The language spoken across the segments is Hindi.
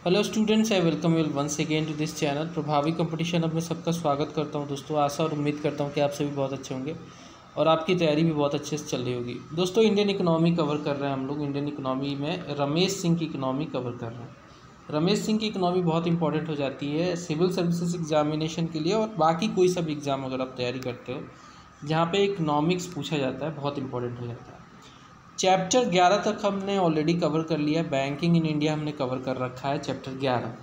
Hello students, I welcome you once again to this channel Prabhavi competition. अब मैं सबका स्वागत करता हूं दोस्तों। आशा और उम्मीद करता हूं कि आप सभी बहुत अच्छे होंगे और आपकी तैयारी भी बहुत अच्छे से चल रही होगी। दोस्तों, इंडियन इकोनॉमी कवर कर रहे हैं हम लोग। इंडियन इकोनॉमी में रमेश सिंह की इकोनॉमी कवर कर रहे हैं। रमेश सिंह की इकोनॉमी बहुत इंपॉर्टेंट हो जाती है सिविल सर्विसेज एग्जामिनेशन के लिए और बाकी कोई सा भी एग्ज़ाम अगर आप तैयारी करते हो जहाँ पे इकोनॉमिक्स पूछा जाता है, बहुत इंपॉर्टेंट हो जाता है। चैप्टर 11 तक हमने ऑलरेडी कवर कर लिया। बैंकिंग इन इंडिया हमने कवर कर रखा है चैप्टर 11।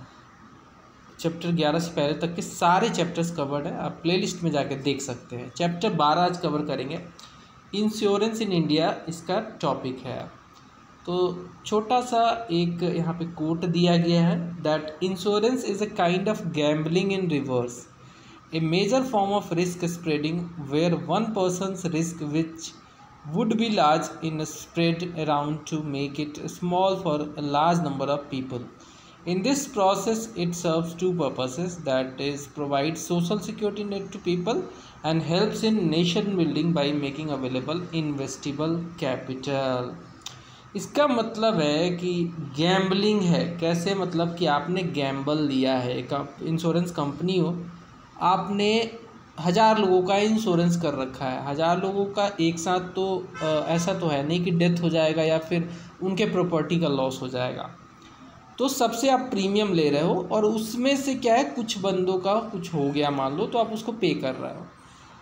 चैप्टर 11 से पहले तक के सारे चैप्टर्स कवर्ड है, आप प्लेलिस्ट में जाके देख सकते हैं। चैप्टर 12 आज कवर करेंगे। इंश्योरेंस इन इंडिया इसका टॉपिक है। तो छोटा सा एक यहाँ पे कोट दिया गया है that insurance is a kind of gambling in reverse, a major form of risk spreading where one person's risk which would be large in spread around to make it small for a large number of people. In this process, it serves two purposes, that is, provides social security net to people and helps in nation building by making available investable capital. इसका मतलब है कि गैम्बलिंग है। कैसे? मतलब कि आपने गैम्बल लिया है, एक इंश्योरेंस कंपनी हो, आपने 1000 लोगों का इंश्योरेंस कर रखा है। 1000 लोगों का एक साथ तो ऐसा तो है नहीं कि डेथ हो जाएगा या फिर उनके प्रॉपर्टी का लॉस हो जाएगा। तो सबसे आप प्रीमियम ले रहे हो और उसमें से क्या है, कुछ बंदों का कुछ हो गया मान लो, तो आप उसको पे कर रहे हो।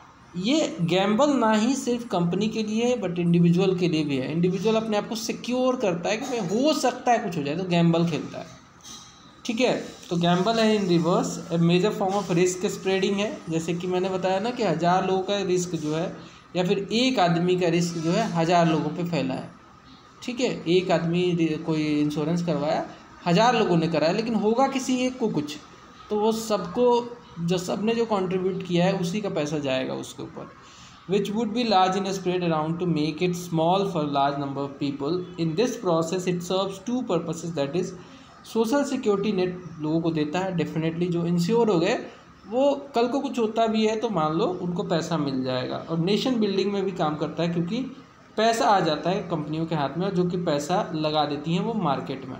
ये गैम्बल ना ही सिर्फ कंपनी के लिए है बट इंडिविजुअल के लिए भी है। इंडिविजुअल अपने आप को सिक्योर करता है कि भाई हो सकता है कुछ हो जाए, तो गैम्बल खेलता है। ठीक है, तो गैम्बल है in reverse, a major form of risk spreading है। जैसे कि मैंने बताया ना कि 1000 लोगों का रिस्क जो है या फिर एक आदमी का रिस्क जो है 1000 लोगों पे फैला है। ठीक है, एक आदमी कोई इंश्योरेंस करवाया, 1000 लोगों ने कराया, लेकिन होगा किसी एक को कुछ, तो वो सबको जो सबने जो कंट्रीब्यूट किया है उसी का पैसा जाएगा उसके ऊपर। Which would be large in spread around to make it small for large number of people. In this process it serves two purposes, that is social security net लोगों को देता है। डेफिनेटली जो इंश्योर हो गए वो कल को कुछ होता भी है तो मान लो उनको पैसा मिल जाएगा। और नेशन बिल्डिंग में भी काम करता है क्योंकि पैसा आ जाता है कंपनियों के हाथ में, जो कि पैसा लगा देती हैं वो मार्केट में।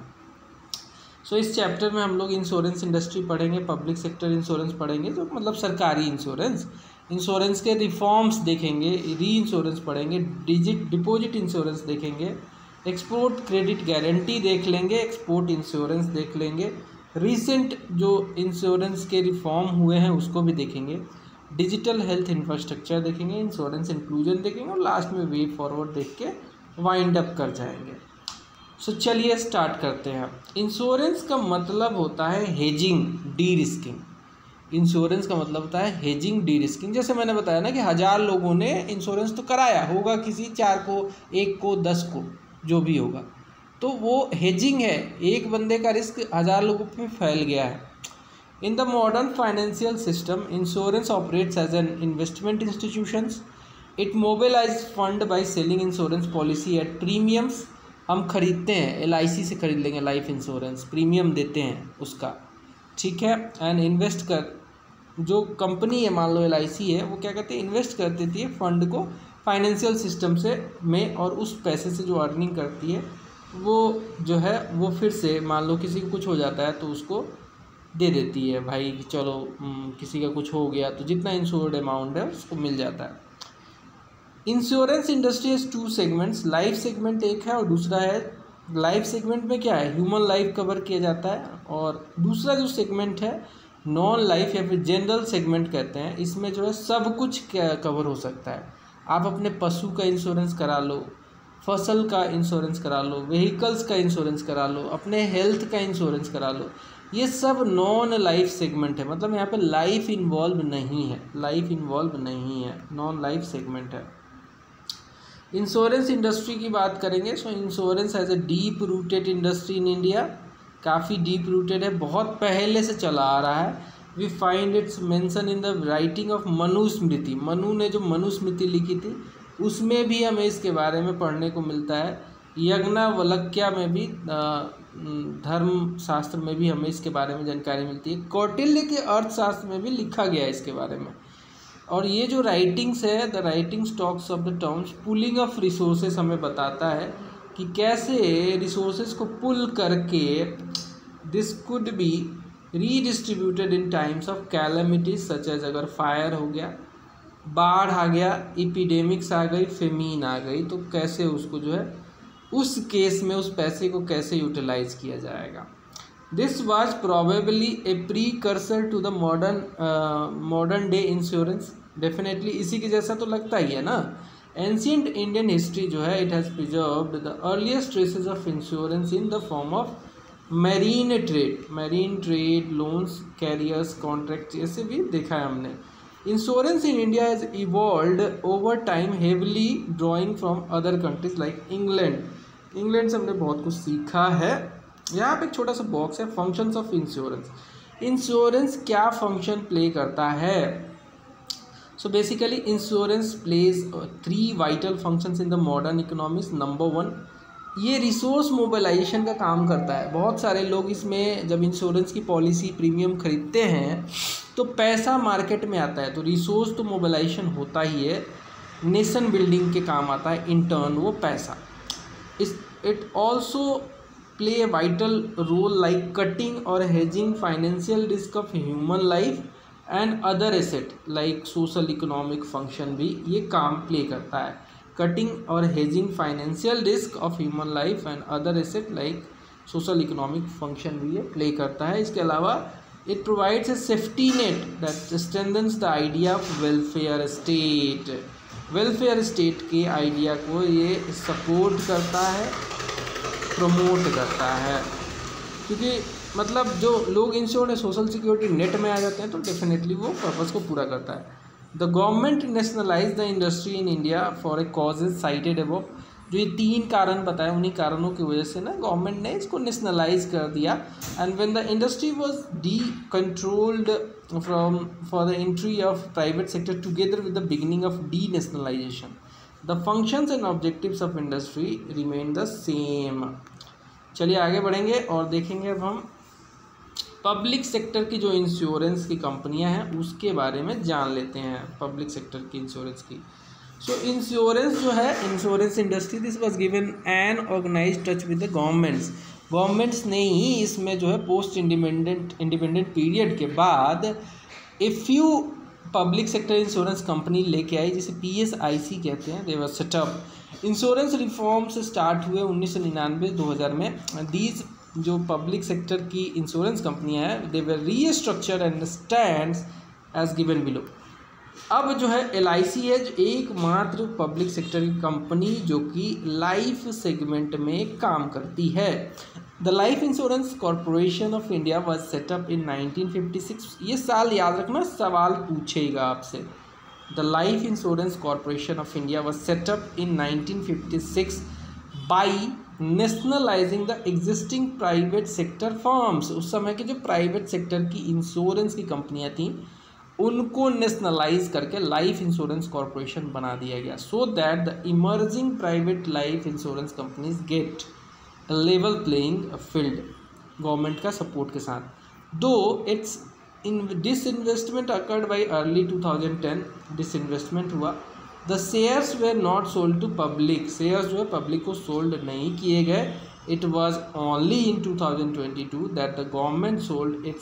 सो इस चैप्टर में हम लोग इंश्योरेंस इंडस्ट्री पढ़ेंगे, पब्लिक सेक्टर इंश्योरेंस पढ़ेंगे, जो मतलब सरकारी इंश्योरेंस के रिफॉर्म्स देखेंगे, री इंश्योरेंस पढ़ेंगे, डिपॉजिट इंश्योरेंस देखेंगे, एक्सपोर्ट क्रेडिट गारंटी देख लेंगे, एक्सपोर्ट इंश्योरेंस देख लेंगे, रीसेंट जो इंश्योरेंस के रिफॉर्म हुए हैं उसको भी देखेंगे, डिजिटल हेल्थ इंफ्रास्ट्रक्चर देखेंगे, इंश्योरेंस इंक्लूजन देखेंगे और लास्ट में वे फॉरवर्ड देख के वाइंड अप कर जाएंगे। सो चलिए स्टार्ट करते हैं। इंश्योरेंस का मतलब होता है हेजिंग, डी रिस्किंग। इंश्योरेंस का मतलब होता है हेजिंग, डी रिस्किंग। जैसे मैंने बताया ना कि 1000 लोगों ने इंश्योरेंस तो कराया होगा, किसी 4 को, 1 को, 10 को, जो भी होगा, तो वो हेजिंग है। एक बंदे का रिस्क 1000 लोगों पे फैल गया है। In the modern financial system insurance operates as an investment institutions. It mobilise fund by selling insurance policy at premiums. हम खरीदते हैं, LIC से खरीद लेंगे लाइफ इंश्योरेंस, प्रीमियम देते हैं उसका। ठीक है, एंड इन्वेस्ट कर, जो कंपनी है मान लो LIC है, वो क्या कहते हैं, इन्वेस्ट कर देती है फंड को फाइनेंशियल सिस्टम से में, और उस पैसे से जो अर्निंग करती है वो जो है वो फिर से मान लो किसी को कुछ हो जाता है तो उसको दे देती है, भाई चलो किसी का कुछ हो गया तो जितना इंश्योर्ड अमाउंट है उसको मिल जाता है। Insurance industry is 2 segments, life segment एक है और दूसरा है, लाइफ सेगमेंट में क्या है, ह्यूमन लाइफ कवर किया जाता है, और दूसरा जो सेगमेंट है नॉन लाइफ या फिर जनरल सेगमेंट कहते हैं। इसमें जो है सब कुछ कवर हो सकता है। आप अपने पशु का इंश्योरेंस करा लो, फसल का इंश्योरेंस करा लो, व्हीकल्स का इंश्योरेंस करा लो, अपने हेल्थ का इंश्योरेंस करा लो। ये सब नॉन लाइफ सेगमेंट है, मतलब यहाँ पे लाइफ इन्वॉल्व नहीं है, नॉन लाइफ सेगमेंट है। इंश्योरेंस इंडस्ट्री की बात करेंगे, so insurance as a deep rooted industry in India, काफ़ी डीप रूटेड है, बहुत पहले से चला आ रहा है। We find its mention in the writing of Manusmriti. Manu ने जो मनुस्मृति लिखी थी उसमें भी हमें इसके बारे में पढ़ने को मिलता है। यज्ञवल्क्य में भी, धर्म शास्त्र में भी हमें इसके बारे में जानकारी मिलती है। कौटिल्य के अर्थशास्त्र में भी लिखा गया है इसके बारे में। और ये जो राइटिंग्स है, the writings talks of the terms pulling of resources, हमें बताता है कि कैसे रिसोर्सेज को पुल करके this could be redistributed in times of calamities such as, अगर फायर हो गया, बाढ़ आ गया, एपिडेमिक्स आ गई, फेमीन आ गई, तो कैसे उसको जो है उस केस में उस पैसे को कैसे यूटिलाइज किया जाएगा। This was probably a precursor to the modern day insurance. Definitely इसी के जैसा तो लगता ही है ना। एंशियंट इंडियन हिस्ट्री जो है, it has preserved the earliest traces of insurance in the form of marine trade, loans, carriers, contract, ऐसे भी देखा है हमने। Insurance in India has evolved over time heavily drawing from other countries like England से हमने बहुत कुछ सीखा है। यहाँ पे एक छोटा सा बॉक्स है, फंक्शंस ऑफ इंश्योरेंस। इंश्योरेंस क्या फंक्शन प्ले करता है? So basically insurance plays 3 vital functions in the modern economies. Number 1, ये रिसोर्स मोबिलाइजेशन का काम करता है। बहुत सारे लोग इसमें जब इंश्योरेंस की पॉलिसी प्रीमियम खरीदते हैं तो पैसा मार्केट में आता है, तो रिसोर्स तो मोबिलाइजेशन होता ही है, नेशन बिल्डिंग के काम आता है इन टर्न वो पैसा। It also play a vital role like cutting और hedging financial risk of human life and other asset like social economic function भी ये काम प्ले करता है। कटिंग और hedging financial risk of human life and other asset like social economic function भी ये प्ले करता है। इसके अलावा it provides a safety net that strengthens the idea of welfare state. Welfare state के आइडिया को ये सपोर्ट करता है, प्रमोट करता है, क्योंकि मतलब जो लोग इंश्योर्ड है सोशल सिक्योरिटी नेट में आ जाते हैं तो डेफिनेटली वो पर्पज़ को पूरा करता है। The government nationalise the industry in India for a causes cited above. जो ये 3 कारण बताए, उन्हीं कारणों की वजह से ना गवर्नमेंट ने इसको नेशनलाइज कर दिया। And when the industry was decontrolled from for the entry of private sector together with the beginning of denationalisation, the functions and objectives of industry remain the same. चलिए आगे बढ़ेंगे और देखेंगे अब हम पब्लिक सेक्टर की जो इंश्योरेंस की कंपनियां हैं उसके बारे में जान लेते हैं। पब्लिक सेक्टर की इंश्योरेंस की इंश्योरेंस जो है, insurance industry this was given an organised touch with the governments ने ही इसमें जो है पोस्ट इंडिपेंडेंट पीरियड के बाद a few public sector insurance company लेके आई जिसे PSIC कहते हैं। They were setup. Insurance reforms start हुए 1999-2000 में। दीज जो पब्लिक सेक्टर की इंश्योरेंस कंपनियां हैं they were restructured and stands as given below. अब जो है LIC है जो एकमात्र पब्लिक सेक्टर की कंपनी जो कि लाइफ सेगमेंट में काम करती है। The life insurance corporation of India was set up in 1956। ये साल याद रखना, सवाल पूछेगा आपसे। The life insurance corporation of India was set up in 1956 by nationalising the existing private sector firms. उस समय के जो प्राइवेट सेक्टर की इंश्योरेंस की कंपनियां थीं उनको नेशनलाइज करके लाइफ इंश्योरेंस कॉरपोरेशन बना दिया गया, so that the emerging private life insurance companies get level playing field government का सपोर्ट के साथ। Though its disinvestment occurred by early 2010, disinvestment हुआ। The shares were not sold to public, shares जो है पब्लिक को सोल्ड नहीं किए गए। It was only in 2022 that the government sold its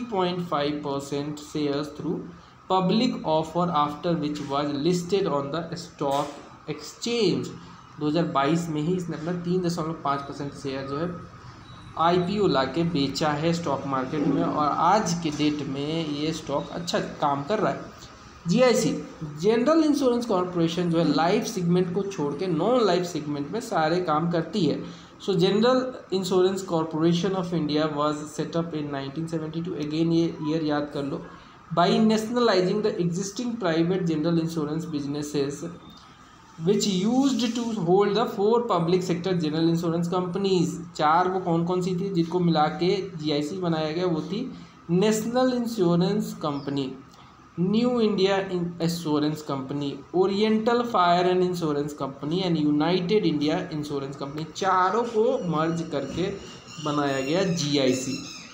3.5% shares through public offer after which was listed on the stock exchange. 2022 में ही इसने अपना 3.5% शेयर जो है IPO ला के बेचा है स्टॉक मार्केट में, और आज के डेट में ये स्टॉक अच्छा काम कर रहा है। GIC जनरल इंश्योरेंस कॉरपोरेशन जो है लाइफ सेगमेंट को छोड़ के नॉन लाइफ सेगमेंट में सारे काम करती है। So general insurance corporation of India was set up in 1972। Again ये ईयर याद कर लो। By nationalising the existing private general insurance businesses which used to hold the 4 public sector general insurance companies. 4 वो कौन कौन सी थी जिनको मिला के GIC बनाया गया? वो थी national insurance company, new India insurance company, oriental fire and insurance company and united India insurance company. चारों को मर्ज करके बनाया गया GIC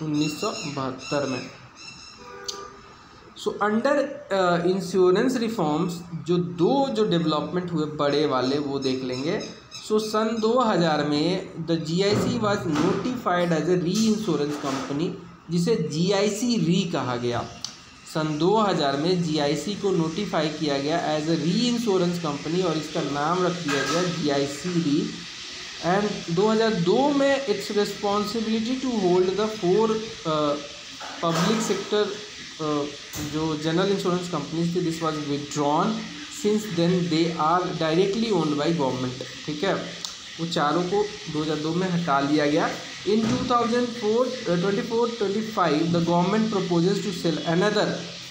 1972 में। सो अंडर इंश्योरेंस रिफॉर्म्स जो डेवलपमेंट हुए बड़े वाले वो देख लेंगे। सो सन 2000 में the GIC was notified as a reinsurance company, जिसे GIC री कहा गया। सन 2000 में GIC को नोटिफाई किया गया as a reinsurance company और इसका नाम रख दिया गया GIC री। एंड 2002 में its responsibility to hold the 4 public sector जो जनरल इंश्योरेंस कंपनीज थी, this was withdrawn since then they are directly owned by government. ठीक है, वो चारों को 2002 में हटा लिया गया। In 2024-25 the government proposes to sell another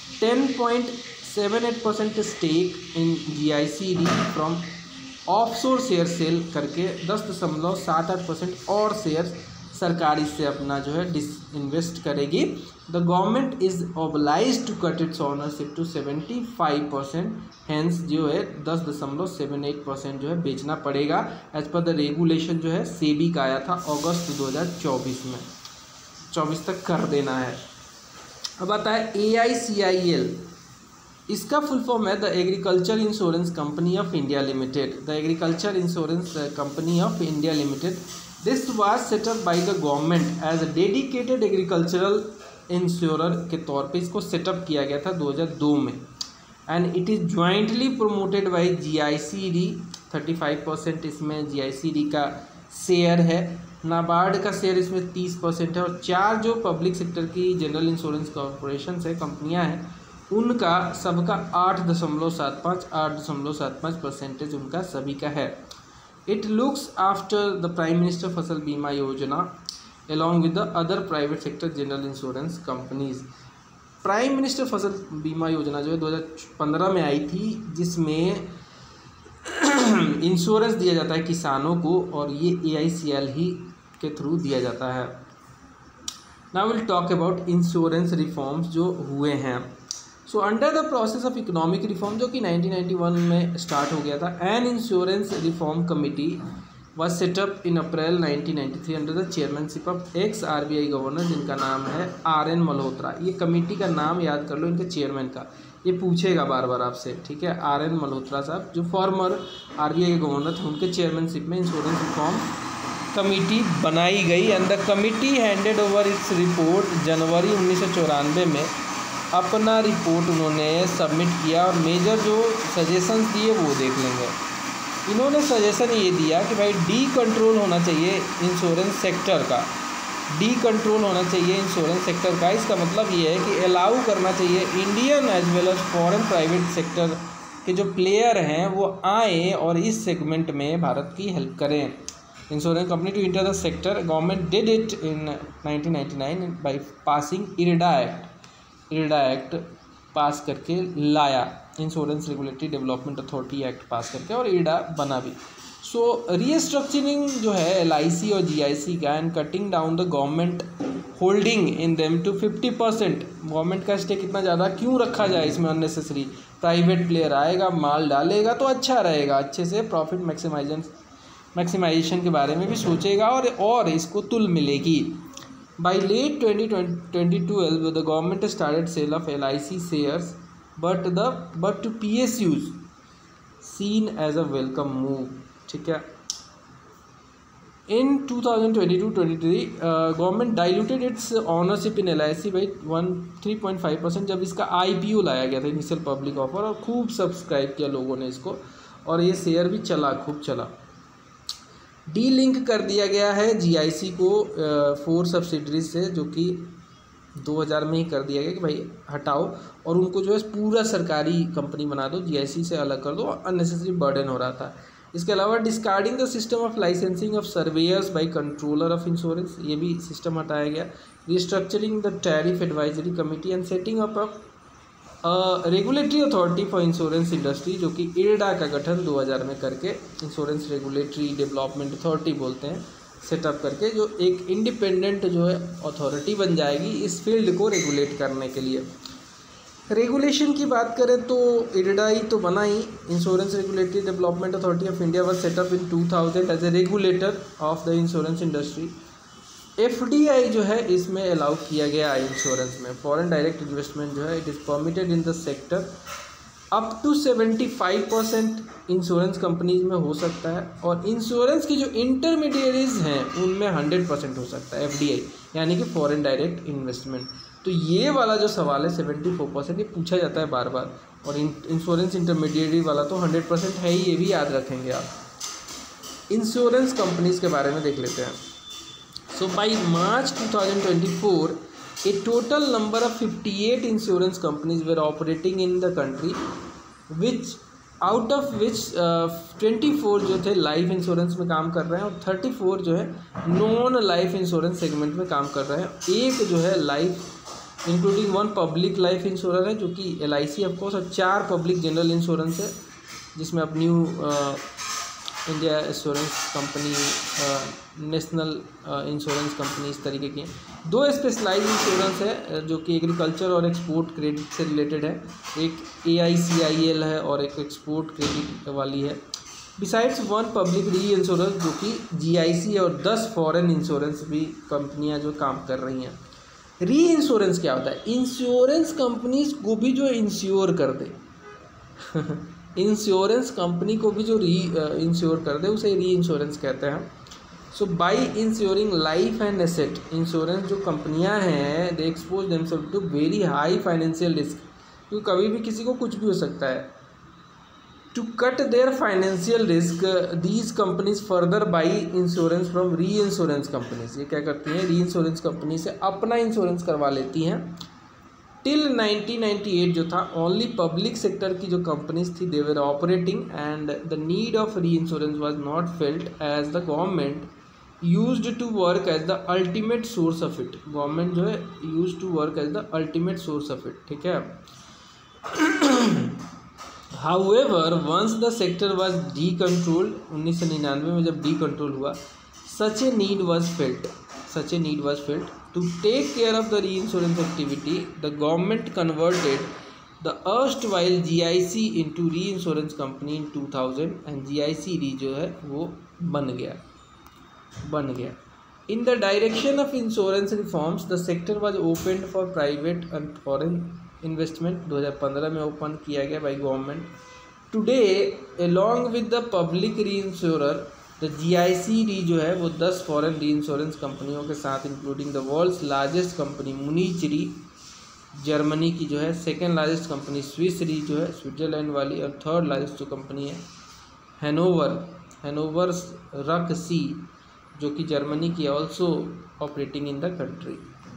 10.78% stake in GIC re from offshore share sale करके 10.78% और शेयर सरकार इससे अपना जो है डिसइन्वेस्ट करेगी। The government is oblige to cut its ownership to 75%, hence जो है 10.78% जो है बेचना पड़ेगा एज पर द रेगुलेशन जो है सेबी का आया था अगस्त 2024 में, 24 तक कर देना है। अब आता है AICIL, इसका फुल फॉर्म है the agriculture insurance company of India limited. The agriculture insurance company of India limited, this was set up by the government as a dedicated agricultural insurer के तौर पे इसको सेटअप किया गया था 2002 में। And it is jointly promoted by GIC re, 35% इसमें GIC री का शेयर है, नाबार्ड का शेयर इसमें 30% है, और 4 जो पब्लिक सेक्टर की जनरल इंश्योरेंस कॉरपोरेशन है, कंपनियां हैं, उनका सबका 8.75% उनका सभी का है। It looks after the prime minister Fasal Bima योजना along with the other private sector general insurance companies। Prime minister Fasal Bima योजना जो है 2015 में आई थी, जिसमें इंश्योरेंस दिया जाता है किसानों को, और ये AICL ही के थ्रू दिया जाता है। Now will talk about insurance reforms जो हुए हैं। So under the process of economic reform जो कि 1991 में स्टार्ट हो गया था, an insurance reform committee was set up in April 1993 under the chairmanship of ex RBI governor, जिनका नाम है RN मल्होत्रा। ये कमेटी का नाम याद कर लो, इनके चेयरमैन का, ये पूछेगा बार बार आपसे। ठीक है, RN मल्होत्रा साहब जो फॉर्मर RBI के गवर्नर थे, उनके चेयरमैनशिप में इंश्योरेंस रिफॉर्म कमेटी बनाई गई। And the committee handed over its report जनवरी 1994 में। अपना रिपोर्ट उन्होंने सबमिट किया और मेजर जो सजेशंस दिए वो देख लेंगे। इन्होंने सजेशन ये दिया कि भाई डी कंट्रोल होना चाहिए इंश्योरेंस सेक्टर का, डी कंट्रोल होना चाहिए इंश्योरेंस सेक्टर का। इसका मतलब ये है कि अलाउ करना चाहिए Indian as well as foreign private sector के जो प्लेयर हैं वो आए और इस सेगमेंट में भारत की हेल्प करें। Insurance company to enter the sector, government did it in 1999 by passing IRDA act pass करके लाया, insurance regulatory development authority act pass करके, और इरडा बना भी। सो रीस्ट्रक्चरिंग जो है LIC और GIC का, and cutting down the government holding in them to 50%। गवर्नमेंट का स्टेक इतना ज़्यादा क्यों रखा जाए इसमें अननेसेसरी, प्राइवेट प्लेयर आएगा माल डालेगा तो अच्छा रहेगा, अच्छे से प्रॉफिट मैक्सिमाइजेशन के बारे में भी सोचेगा और इसको तुल मिलेगी। By late 2012 the government started sale of LIC shares, but to PSUs seen as a welcome move। ठीक है, in 2022-23 government diluted its ownership in LIC by 3.5% जब इसका IPO लाया गया था, इनिशियल पब्लिक ऑफर, और खूब सब्सक्राइब किया लोगों ने इसको, और ये शेयर भी चला, खूब चला। डी लिंक कर दिया गया है GIC को 4 सब्सिडरीज से, जो कि 2000 में ही कर दिया गया कि भाई हटाओ और उनको जो है पूरा सरकारी कंपनी बना दो, GIC से अलग कर दो, अननेसेसरी बर्डन हो रहा था। इसके अलावा discarding the system of licensing of surveyors by controller of insurance, ये भी सिस्टम हटाया गया। Restructuring the tariff advisory committee and setting up regulatory authority for insurance industry, जो कि इरडा का गठन 2000 में करके, इंश्योरेंस रेगुलेटरी डेवलपमेंट अथॉरिटी बोलते हैं, सेटअप करके, जो एक इंडिपेंडेंट जो है अथॉरिटी बन जाएगी इस फील्ड को रेगुलेट करने के लिए। रेगुलेशन की बात करें तो इरडा ही तो बना ही, insurance regulatory development authority of India was set up in 2000 as a regulator of the insurance industry. FDI जो है इसमें अलाउ किया गया है इंश्योरेंस में, फॉरेन डायरेक्ट इन्वेस्टमेंट जो है, it is permitted in the sector up to 75% insurance companies में हो सकता है, और इंश्योरेंस की जो इंटरमीडिएरीज हैं उनमें 100% हो सकता है, FDI यानी कि फॉरेन डायरेक्ट इन्वेस्टमेंट। तो ये वाला जो सवाल है 74%, ये पूछा जाता है बार बार, और इंश्योरेंस इंटरमीडिएरी वाला तो 100% है ही, ये भी याद रखेंगे आप। इंश्योरेंस कंपनीज के बारे में देख लेते हैं। So by March 2024 a total number of 58 insurance companies were operating in the country, which out of which 24 जो थे लाइफ इंश्योरेंस में काम कर रहे हैं, और 34 जो है नॉन लाइफ इंश्योरेंस सेगमेंट में काम कर रहे हैं। एक जो है life including 1 public life insurance है जो कि LIC ऑफकोर्स, और 4 पब्लिक जनरल इंश्योरेंस है जिसमें अब new India insurance company, national insurance company, इस तरीके की 2 स्पेशलाइज इंश्योरेंस है जो कि एग्रीकल्चर और एक्सपोर्ट क्रेडिट से रिलेटेड है। एक AICIL है और एक एक्सपोर्ट क्रेडिट वाली है। बिसाइड्स 1 पब्लिक री इंश्योरेंस जो कि GIC, और 10 फॉरेन इंश्योरेंस भी कंपनियां जो काम कर रही हैं। री इंश्योरेंस क्या होता है? इंश्योरेंस कंपनीज को भी जो इंश्योर कर दे इंश्योरेंस कंपनी को भी जो इंश्योर कर दे उसे री इंश्योरेंस कहते हैं। So by insuring life and asset, insurance जो कंपनियां हैं they expose themselves to very high financial risk, क्योंकि कभी भी किसी को कुछ भी हो सकता है। To cut their financial risk these companies further by insurance from reinsurance companies, ये क्या करती हैं? री इंश्योरेंस कंपनी से अपना इंश्योरेंस करवा लेती हैं। टिल 1998 जो था ओनली पब्लिक सेक्टर की जो कंपनीज थी they were operating, and the need of reinsurance was not felt as the government used to work as the ultimate source of it. Government जो है used to work as the ultimate source of it, ठीक है। However once the sector was decontrolled, 1999 में जब डीकंट्रोल हुआ, such a need was felt to take care of the reinsurance activity. The government converted the erstwhile GIC into reinsurance company in 2000, and GIC Re जो है वो बन गया। In the direction of insurance reforms, the sector was opened for private and foreign investment. 2015 में ओपन किया गया by government. Today, along with the public reinsurer, तो GIC री जो है वो 10 फॉरेन री इंश्योरेंस कंपनियों के साथ, including the world's largest company Munich re Germany की जो है, सेकेंड लार्जेस्ट कंपनी स्विस री जो है स्विट्जरलैंड वाली, और थर्ड लार्जेस्ट जो कंपनी है हैनोवर रक सी जो कि जर्मनी की, also operating in the country.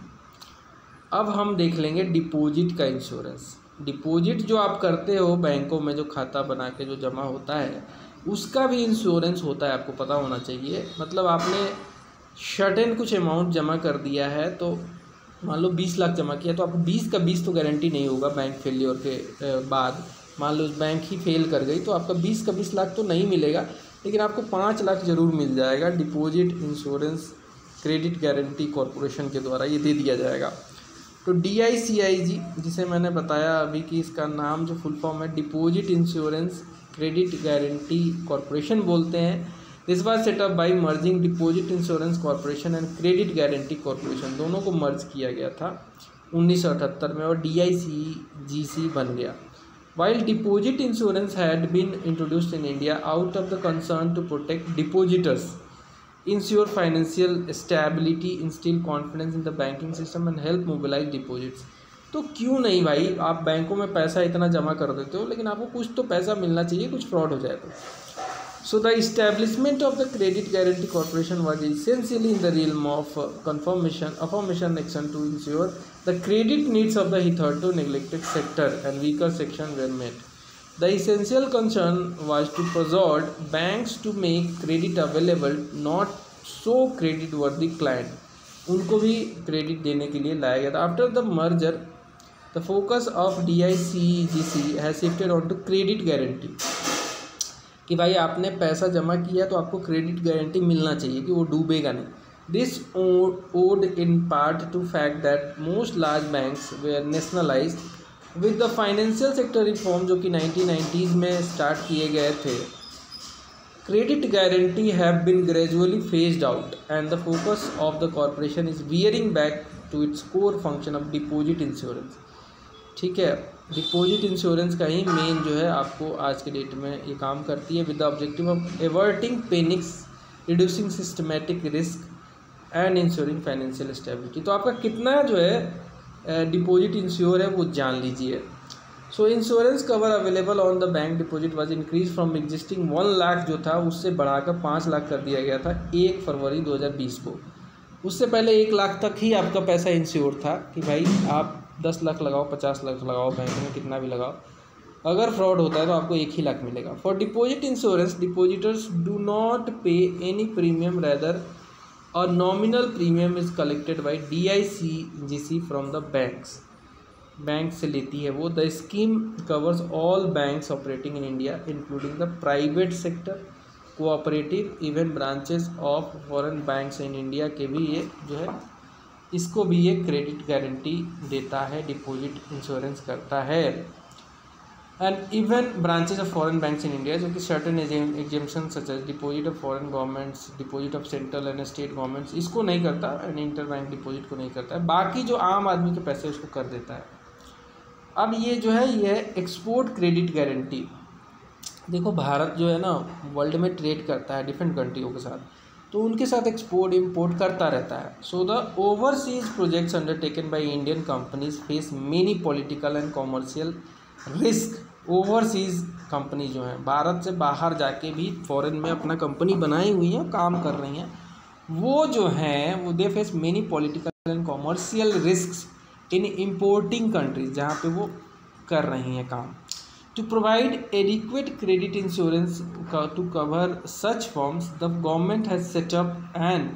अब हम देख लेंगे डिपॉजिट का इंश्योरेंस। डिपॉजिट जो आप करते हो बैंकों में, जो खाता बना के जो जमा होता है, उसका भी इंश्योरेंस होता है, आपको पता होना चाहिए। मतलब आपने सर्टेन कुछ अमाउंट जमा कर दिया है, तो मान लो 20 लाख जमा किया, तो आपको 20 का 20 तो गारंटी नहीं होगा बैंक फेलियर के बाद। मान लो बैंक ही फेल कर गई तो आपका 20 का 20 लाख तो नहीं मिलेगा, लेकिन आपको 5 लाख ज़रूर मिल जाएगा। Deposit insurance credit guarantee corporation के द्वारा ये दे दिया जाएगा। तो DICIG जिसे मैंने बताया अभी कि इसका नाम जो फुल फॉर्म है deposit insurance credit guarantee corporation बोलते हैं। This was set up by merging deposit insurance corporation and credit guarantee corporation, दोनों को मर्ज किया गया था 1978 में, और DICGC बन गया। While deposit insurance had been introduced in India out of the concern to protect depositors, insure financial stability, instil confidence in the banking system and help mobilise deposits. तो क्यों नहीं भाई, आप बैंकों में पैसा इतना जमा कर देते हो, लेकिन आपको कुछ तो पैसा मिलना चाहिए, कुछ फ्रॉड हो जाए तो। So the establishment of the credit guarantee corporation was essentially in the realm of affirmation action to insure the credit needs of the hitherto neglected sector and weaker section were met. The essential concern was to persuade banks to make credit available not so credit worthy client, उनको भी क्रेडिट देने के लिए लाया गया था। After the merger the focus of DICGC has shifted on to credit guarantee, कि भाई आपने पैसा जमा किया तो आपको क्रेडिट गारंटी मिलना चाहिए कि वो डूबेगा नहीं। This owed in part to fact that most large banks were nationalised with the financial sector reform जो कि 1990s में स्टार्ट किए गए थे। Credit guarantee have been gradually phased out and the focus of the corporation is veering back to its core function of deposit insurance. ठीक है। डिपॉजिट इंश्योरेंस का ही मेन जो है आपको आज के डेट में ये काम करती है, with the objective of averting panics, reducing systematic risk and insuring financial stability. तो आपका कितना जो है डिपॉजिट इंश्योर है वो जान लीजिए। So insurance cover available on the bank deposit was increase from existing 1 lakh जो था उससे बढ़ाकर 5 लाख कर दिया गया था 1 फरवरी 2020 को। उससे पहले 1 लाख तक ही आपका पैसा इंश्योर था कि भाई आप 10 लाख लगाओ, 50 लाख लगाओ, बैंक में कितना भी लगाओ, अगर फ्रॉड होता है तो आपको 1 ही लाख मिलेगा। For deposit insurance depositors do not pay any premium, rather और nominal premium is collected by DICGC from the banks. Bank से लेती है वो। The scheme covers all banks operating in India including the private sector, cooperative, even branches of foreign banks in India के भी ये जो है इसको भी ये क्रेडिट गारंटी देता है, डिपॉजिट इंश्योरेंस करता है। And even branches of foreign banks in India, जो कि certain exemption such as deposit of foreign governments, deposit of central and state governments, इसको नहीं करता, एंड इंटर बैंक डिपॉजिट को नहीं करता है। बाकी जो आम आदमी के पैसे उसको कर देता है। अब ये जो है ये एक्सपोर्ट क्रेडिट गारंटी। देखो भारत जो है ना वर्ल्ड में ट्रेड करता है डिफरेंट कंट्रियों के साथ, तो उनके साथ एक्सपोर्ट इंपोर्ट करता रहता है। So the overseas projects undertaken by Indian companies face many political and commercial risk. Overseas company जो है भारत से बाहर जाके भी फॉरेन में अपना कंपनी बनाई हुई है, काम कर रही हैं, वो जो हैं वो they face many political and commercial risk in importing countries, जहाँ पे वो कर रही हैं काम। To provide adequate credit insurance to cover such firms, the government has set up an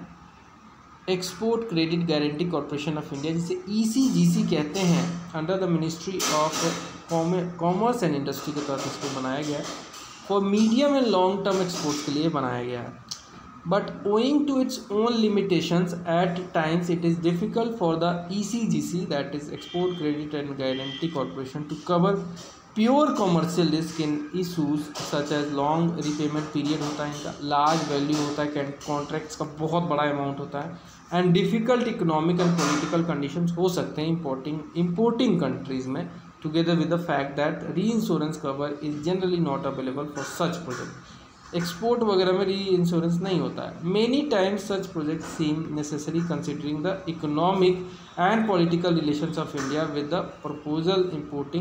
Export Credit Guarantee Corporation of India, जिसे ECGC कहते हैं, under the ministry of commerce and industry के तहत इसको बनाया गया है। For medium and long term exports के लिए बनाया गया है। But owing to its own limitations, at times it is difficult for the ECGC, that is Export Credit and Guarantee Corporation, to cover pure commercial risk in issues such as long repayment period होता है इनका, large value होता है, कॉन्ट्रैक्ट्स का बहुत बड़ा अमाउंट होता है, and difficult economic and political conditions हो सकते हैं इम्पोर्टिंग कंट्रीज़ में, together with the fact that reinsurance cover is generally not available for such project. Export वगैरह में री इंश्योरेंस नहीं होता है। Many times such project seem necessary considering the economic and political relations of India with the proposed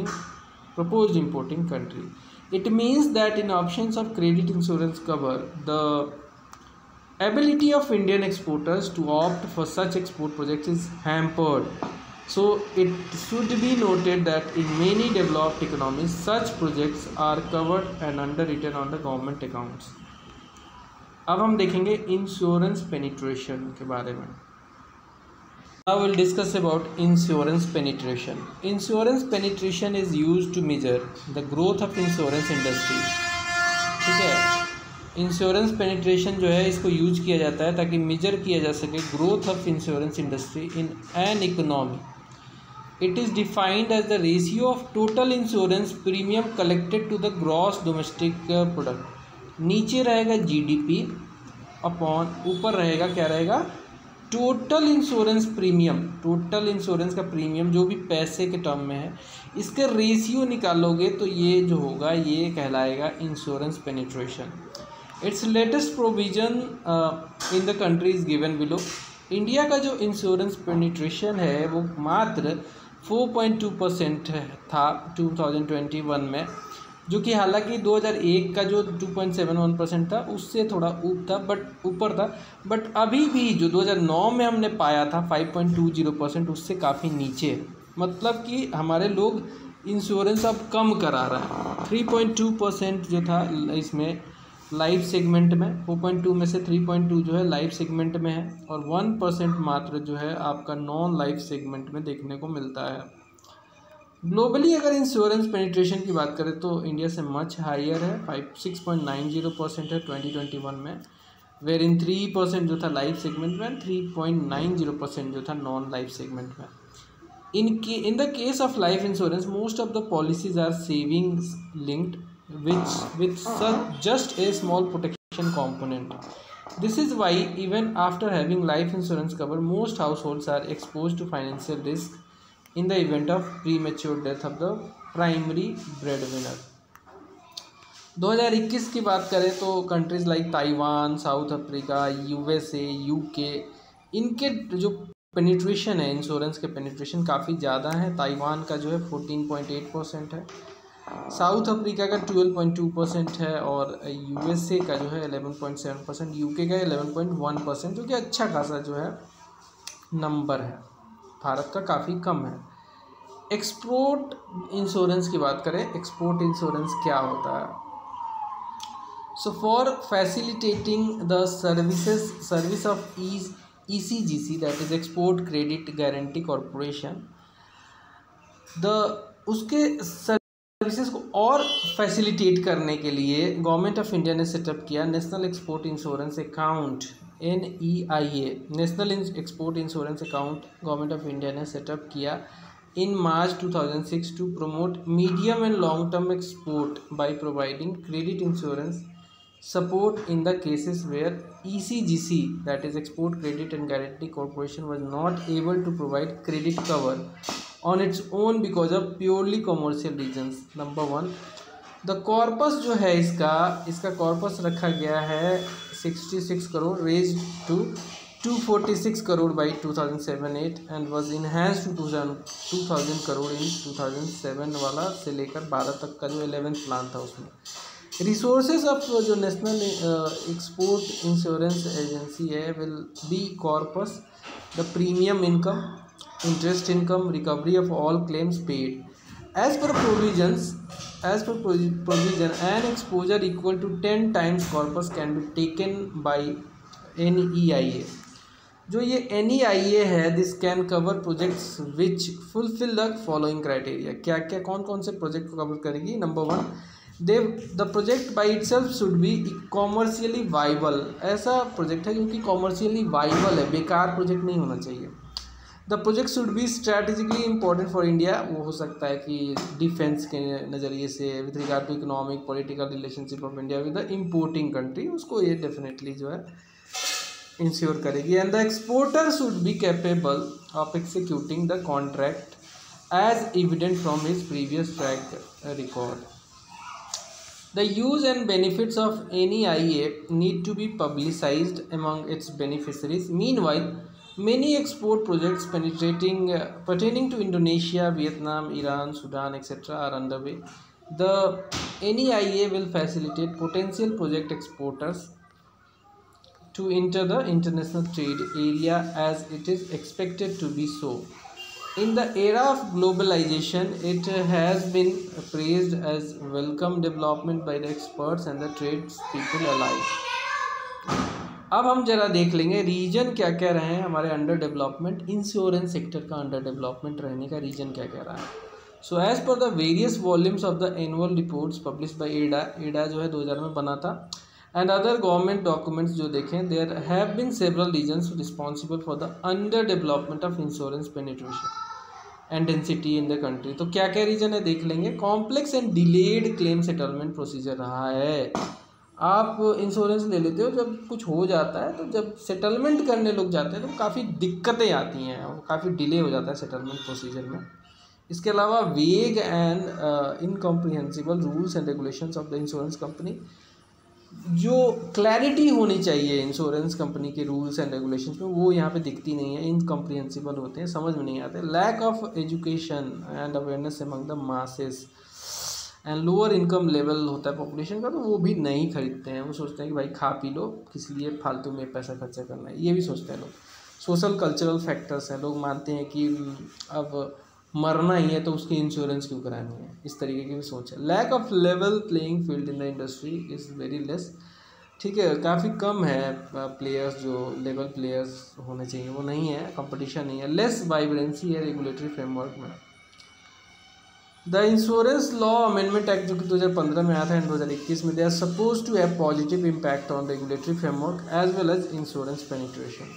importing country. It means that in options of credit insurance cover, the ability of Indian exporters to opt for such export projects is hampered. So it should be noted that in many developed economies, such projects are covered and underwritten on the government accounts. अब हम देखेंगे इंश्योरेंस पेनिट्रेशन के बारे में। Now we'll discuss about insurance penetration. Insurance penetration is used to measure the growth of insurance industry. ठीक है, इंश्योरेंस पेनिट्रेशन जो है इसको यूज किया जाता है ताकि मेजर किया जा सके growth of insurance industry in an economy. It is defined as the ratio of total insurance premium collected to the gross domestic product. नीचे रहेगा GDP अपॉन, ऊपर रहेगा क्या रहेगा, total insurance premium. Total insurance का प्रीमियम जो भी पैसे के टर्म में है, इसका रेशियो निकालोगे तो ये जो होगा ये कहलाएगा insurance penetration. It's latest provision in the country is given below. India का जो इंश्योरेंस पेनिट्रेशन है वो मात्र 4.2% था 2021 में, जो कि हालांकि 2001 का जो 2.71% था उससे थोड़ा ऊपर था, बट अभी भी जो 2009 में हमने पाया था 5.20%, उससे काफ़ी नीचे है। मतलब कि हमारे लोग इंश्योरेंस अब कम करा रहा है। 3.2% जो था इसमें लाइफ सेगमेंट में, 4.2 में से 3.2 जो है लाइफ सेगमेंट में है, और 1% मात्र जो है आपका नॉन लाइफ सेगमेंट में देखने को मिलता है। ग्लोबली अगर इंश्योरेंस पेनिट्रेशन की बात करें तो इंडिया से मच हायर है, 6.90% है 2021 में, वेर इन 3% जो था लाइफ सेगमेंट में, 3.90% जो था नॉन लाइफ सेगमेंट में। In the case of life insurance most of the policies are savings linked which with such just a small protection component. This is why even after having life insurance cover, most households are exposed to financial risk in the event of premature death of the primary breadwinner. 2021 की बात करें तो countries like Taiwan, South Africa, USA, UK, इनके जो पेनिट्रेशन है, इंश्योरेंस के पेनिट्रेशन काफ़ी ज़्यादा है। ताइवान का जो है 14.8% है, साउथ अफ्रीका का 12.2% है और यूएसए का जो है 11.7%, यूके का 11.1%, जो कि अच्छा खासा जो है नंबर है, भारत का काफ़ी कम है। एक्सपोर्ट इंश्योरेंस की बात करें, एक्सपोर्ट इंश्योरेंस क्या होता है? So for facilitating the service of ECGC, that is export credit guarantee corporation, उसके सर्विसेज को और फैसिलिटेट करने के लिए गवर्नमेंट ऑफ इंडिया ने सेटअप किया national export insurance account, NEIA, national export insurance account government of India ने सेटअप किया in March 2006 to promote medium and long term export by providing credit insurance support in the cases where ECGC, that is Export Credit and Guarantee Corporation, was not able to provide credit cover on its own because of purely commercial reasons. Number 1, the corpus जो है इसका corpus रखा गया है 66 crore, raised to 246 crore by 2007-8 and was enhanced to 2000 crore in 2007 वाला से लेकर 12 तक का जो 11th प्लान था उसमें। रिसोर्सेज ऑफ जो नेशनल एक्सपोर्ट इंश्योरेंस एजेंसी है will be corpus, the premium income, interest income, recovery of all claims paid as per provision and exposure equal to 10 times corpus can be taken by NEIA। जो ये NEIA है, this can cover projects which fulfil the following criteria. क्या क्या कौन कौन से प्रोजेक्ट को कवर करेगी? Number 1, the project by itself should B commercially viable. ऐसा प्रोजेक्ट है क्योंकि कॉमर्शियली वाइबल है, बेकार प्रोजेक्ट नहीं होना चाहिए। The project should be strategically important for India, वो हो सकता है कि डिफेंस के नज़रिए से, with regard to economic political relationship of India with the importing country, उसको ये डेफिनेटली जो है इंश्योर करेगी। And the exporter should be capable of executing the contract as evident from his previous track record. The use and benefits of NEIA need to be publicized among its beneficiaries. Meanwhile, many export projects pertaining to Indonesia, Vietnam, Iran, Sudan, etc. are underway. The NEIA will facilitate potential project exporters to enter the international trade area as it is expected to be so. In the era of globalization, it has been praised as welcome development by the experts and the tradespeople alike. अब हम जरा देख लेंगे रीजन क्या क्या रहे हैं हमारे अंडर डेवलपमेंट, इंश्योरेंस सेक्टर का अंडर डेवलपमेंट रहने का रीजन क्या क्या रहा है। So as per the various volumes of the annual reports publish by IRDA जो है 2000 में बना था, एंड अदर गवर्नमेंट डॉक्यूमेंट्स जो देखें, there have been several reasons responsible for the under development of insurance penetration and density in the country. तो क्या क्या रीजन है देख लेंगे। Complex and delayed claim settlement procedure रहा है। आप इंश्योरेंस ले लेते हो, जब कुछ हो जाता है तो जब सेटलमेंट करने लोग जाते हैं तो काफ़ी दिक्कतें आती हैं और काफ़ी डिले हो जाता है सेटलमेंट प्रोसीजर में। इसके अलावा vague and incomprehensible rules and regulations of the insurance company, जो क्लैरिटी होनी चाहिए इंश्योरेंस कंपनी के रूल्स एंड रेगुलेशंस में, वो यहाँ पे दिखती नहीं है, इनकम्प्रिहेंसिबल होते हैं, समझ में नहीं आते। Lack of education and awareness among the masses and lower income level होता है पॉपुलेशन का, तो वो भी नहीं खरीदते हैं। वो सोचते हैं कि भाई खा पी लो, किस लिए फालतू में पैसा खर्चा करना है, ये भी सोचते हैं लोग। सोशल कल्चरल फैक्टर्स हैं, लोग मानते हैं कि अब मरना ही है तो उसकी इंश्योरेंस क्यों करानी है, इस तरीके की भी सोच है। Lack of level playing field in the industry is very less, ठीक है, काफ़ी कम है प्लेयर्स, जो लेवल प्लेयर्स होने चाहिए वो नहीं है, कंपटीशन नहीं है। लेस वाइब्रेंसी है रेगुलेटरी फ्रेमवर्क में। The insurance law amendment act जो कि 2015 में आया था एंड 2021 में, they are suppose to have positive impact on regulatory framework as well as insurance penetration.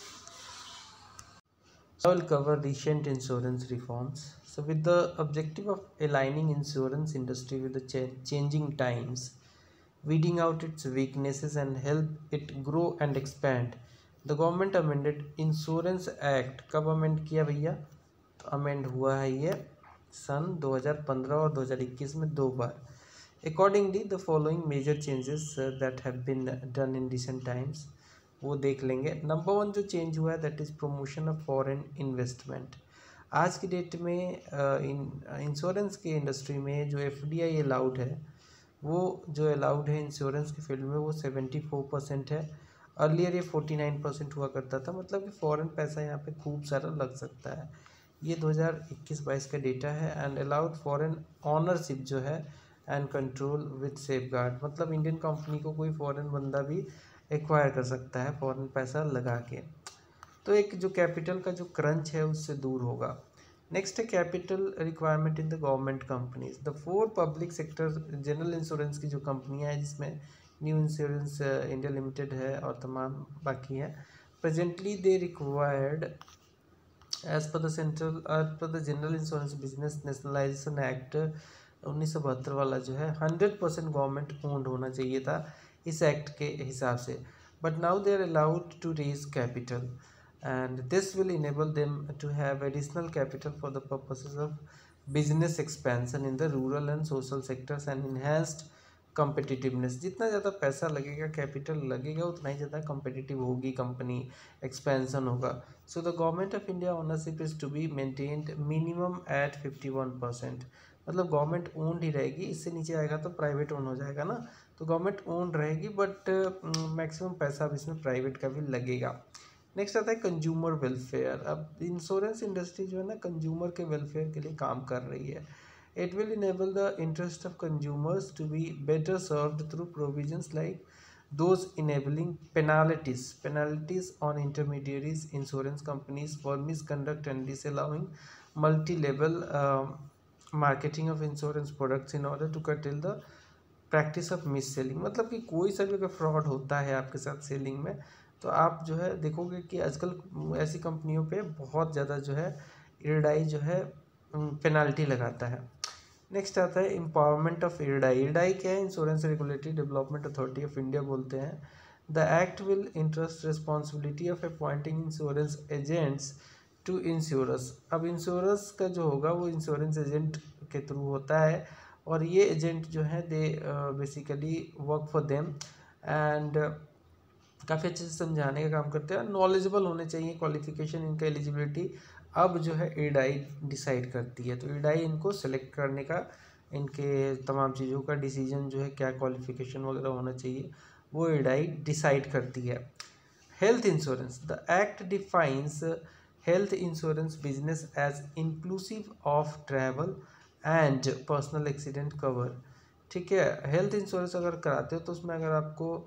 I will cover recent insurance reforms. So with the objective of aligning insurance industry with the changing times, weeding out its weaknesses and help it grow and expand, the government amended Insurance Act। कब अमेंड किया भैया? तो अमेंड हुआ है ये सन 2015 और 2021 में 2 बार। Accordingly the following major changes that have been done in recent times, वो देख लेंगे। नंबर 1 जो चेंज हुआ है that is promotion of foreign investment. आज की डेट में इंश्योरेंस के इंडस्ट्री में जो FDI अलाउड है, वो जो अलाउड है इंश्योरेंस के फील्ड में वो 74% है। अर्लियर ये 49% हुआ करता था, मतलब कि फ़ॉरेन पैसा यहाँ पे खूब सारा लग सकता है। ये 2021-22 का डेटा है। एंड अलाउड फॉरेन ऑनरशिप जो है and control with safeguard, मतलब इंडियन कंपनी को कोई फॉरेन बंदा भी एक्वायर कर सकता है फॉरेन पैसा लगा के। तो एक जो कैपिटल का जो क्रंच है उससे दूर होगा। नेक्स्ट है capital requirement in the government companies. The 4 public sector general insurance की जो कंपनियां हैं, जिसमें न्यू इंश्योरेंस इंडिया लिमिटेड है और तमाम बाकी है, presently they required as per the general insurance business nationalisation act 1972 वाला जो है 100% गवर्नमेंट ओन्ड होना चाहिए था इस एक्ट के हिसाब से। But now they are allowed to raise capital and this will enable them to have additional capital for the purposes of business expansion in the rural and social sectors and enhanced competitiveness। जितना ज़्यादा पैसा लगेगा, कैपिटल लगेगा, उतना ही ज़्यादा competitive होगी कंपनी, expansion होगा। So the government of India ownership is to be maintained minimum at 51%। मतलब गवर्नमेंट ओन्ड ही रहेगी, इससे नीचे आएगा तो प्राइवेट ओन हो जाएगा ना, तो गवर्नमेंट ओन्ड रहेगी, बट मैक्सिमम पैसा अब इसमें प्राइवेट का भी लगेगा। नेक्स्ट आता है कंज्यूमर वेलफेयर। अब इंश्योरेंस इंडस्ट्री जो है ना, कंज्यूमर के वेलफेयर के लिए काम कर रही है। It will enable the interest of consumers to be better served through provisions like those enabling penalties on intermediaries insurance companies for misconduct and disallowing multi level marketing of insurance products in order to curtail the practice of mis selling. मतलब कि कोई सा भी अगर फ्रॉड होता है आपके साथ सेलिंग में, तो आप जो है देखोगे कि आजकल ऐसी कंपनियों पे बहुत ज़्यादा जो है IRDAI जो है पेनाल्टी लगाता है। नेक्स्ट आता है एम्पावरमेंट ऑफ IRDAI क्या है? Insurance regulatory development authority of India बोलते हैं। The act will entrust responsibility of appointing insurance agents to insurers. अब इंश्योरर्स का जो होगा वो इंश्योरेंस एजेंट के थ्रू होता है, और ये एजेंट जो है they basically work for them and काफ़ी अच्छे से समझाने का काम करते हैं। नॉलेजेबल होने चाहिए, क्वालिफिकेशन, इनका एलिजिबिलिटी अब जो है IRDAI डिसाइड करती है। तो IRDAI इनको सेलेक्ट करने का, इनके तमाम चीज़ों का डिसीजन जो है क्या क्वालिफिकेशन वगैरह होना चाहिए वो IRDAI डिसाइड करती है। Health insurance. The act defines health insurance business as inclusive of travel and personal accident cover. ठीक है, हेल्थ इंश्योरेंस अगर कराते हो तो उसमें अगर आपको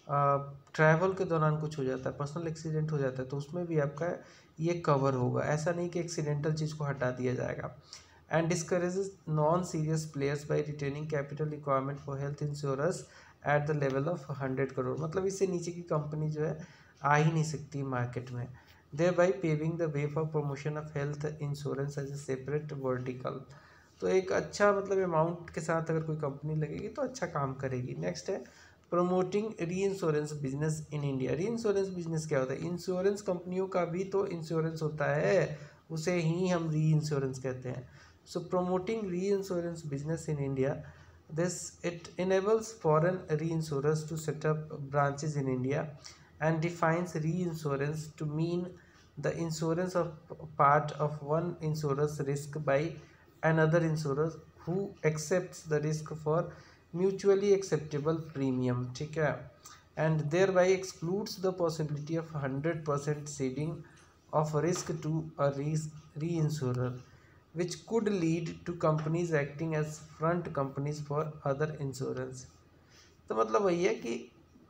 ट्रैवल के दौरान कुछ हो जाता है, पर्सनल एक्सीडेंट हो जाता है, तो उसमें भी आपका ये कवर होगा। ऐसा नहीं कि एक्सीडेंटल चीज़ को हटा दिया जाएगा। And discourages non serious players by retaining capital requirement for health insurance at the level of 100 crore. मतलब इससे नीचे की कंपनी जो है आ ही नहीं सकती मार्केट में। Thereby paving the way for promotion of health insurance as a separate vertical. तो एक अच्छा मतलब अमाउंट के साथ अगर कोई कंपनी लगेगी तो अच्छा काम करेगी। नेक्स्ट है promoting reinsurance business in India. Reinsurance business क्या होता है? इंश्योरेंस कंपनियों का भी तो इंश्योरेंस होता है, उसे ही हम री इंश्योरेंस कहते हैं। So promoting reinsurance business in India, this it enables foreign reinsurers to set up branches in India and defines reinsurance to mean the insurance of part of one insurer's risk by another insurer who accepts the risk for mutually acceptable premium। ठीक है, and thereby excludes the possibility of 100% ceding of risk to a reinsurer, which could lead to companies acting as front companies for other insurance। तो मतलब वही है कि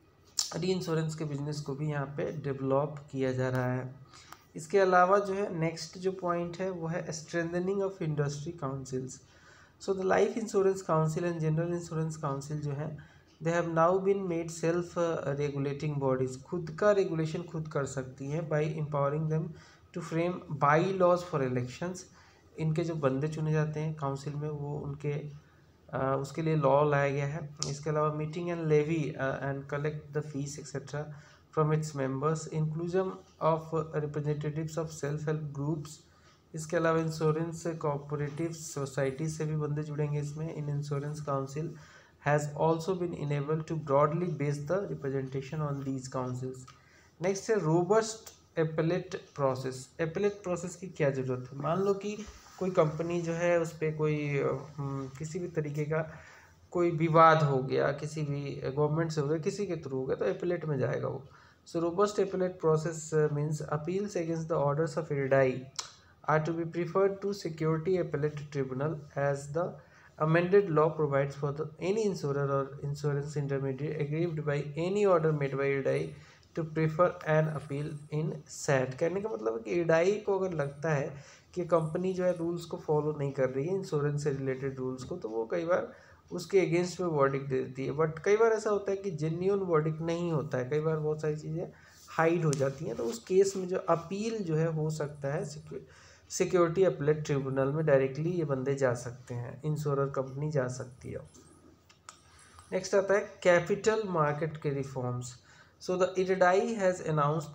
री इंश्योरेंस के बिजनेस को भी यहाँ पे डेवलप किया जा रहा है। इसके अलावा जो है नेक्स्ट जो पॉइंट है वो है strengthening of industry councils. So the life insurance council and general insurance council जो है they have now been made self regulating bodies. खुद का रेगुलेशन खुद कर सकती हैं by empowering them to frame bylaws for elections. इनके जो बंदे चुने जाते हैं काउंसिल में वो उनके उसके लिए लॉ लाया गया है। इसके अलावा meeting and levy and collect the fees etcetera from its members, inclusion of representatives of self help groups इसके अलावा इंश्योरेंस कोऑपरेटिव सोसाइटी से भी बंदे जुड़ेंगे इसमें। In insurance council has also been enabled to broadly base the representation on these councils. Next है robust appellate process. Appellate process की क्या ज़रूरत है? मान लो कि कोई कंपनी जो है उस पर कोई किसी भी तरीके का कोई विवाद हो गया, किसी भी गवर्नमेंट से हो गया, किसी के थ्रू हो गया, तो एपेलेट में जाएगा वो। So robust appellate process means appeals against the orders of IRDAI are to be preferred to security appellate tribunal as the amended law provides for the any insurer or insurance intermediary aggrieved by any order made by IRDAI to prefer an appeal in SAT। कहने का मतलब है कि IRDAI को अगर लगता है कि कंपनी जो है रूल्स को फॉलो नहीं कर रही है, इंश्योरेंस से रिलेटेड रूल्स को, तो वो कई बार उसके अगेंस्ट में वर्डिक्ट दे देती है। बट कई बार ऐसा होता है कि जेन्युइन वर्डिक्ट नहीं होता है, कई बार बहुत सारी चीज़ें हाइड हो जाती हैं, तो उस केस में जो अपील जो है हो सकता है सिक्योरिटी अपीलेट ट्रिब्यूनल में डायरेक्टली ये बंदे जा सकते हैं, इंश्योरर कंपनी जा सकती है। नेक्स्ट आता है कैपिटल मार्केट के reforms. So the IRDAI has announced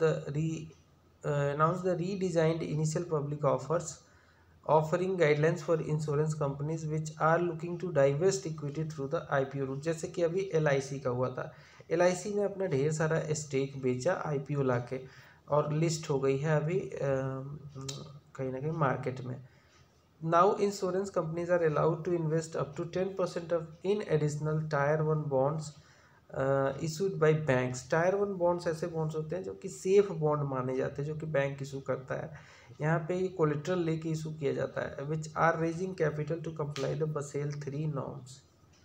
the redesigned initial public offers offering guidelines for insurance companies which are looking to divest equity through the IPO route. जैसे कि अभी LIC का हुआ था, LIC ने अपना ढेर सारा स्टेक बेचा IPO लाके और लिस्ट हो गई है अभी कहीं ना कहीं मार्केट में। Now insurance companies are allowed to invest up to 10% of in additional tier 1 bonds issued by banks. Tier 1 bonds ऐसे बॉन्ड्स होते हैं जो कि सेफ बॉन्ड माने जाते हैं, जो कि बैंक इशू करता है। यहाँ पे ये कोलेट्रल लेके इशू किया जाता है, which are raising capital to comply the Basel 3 norms.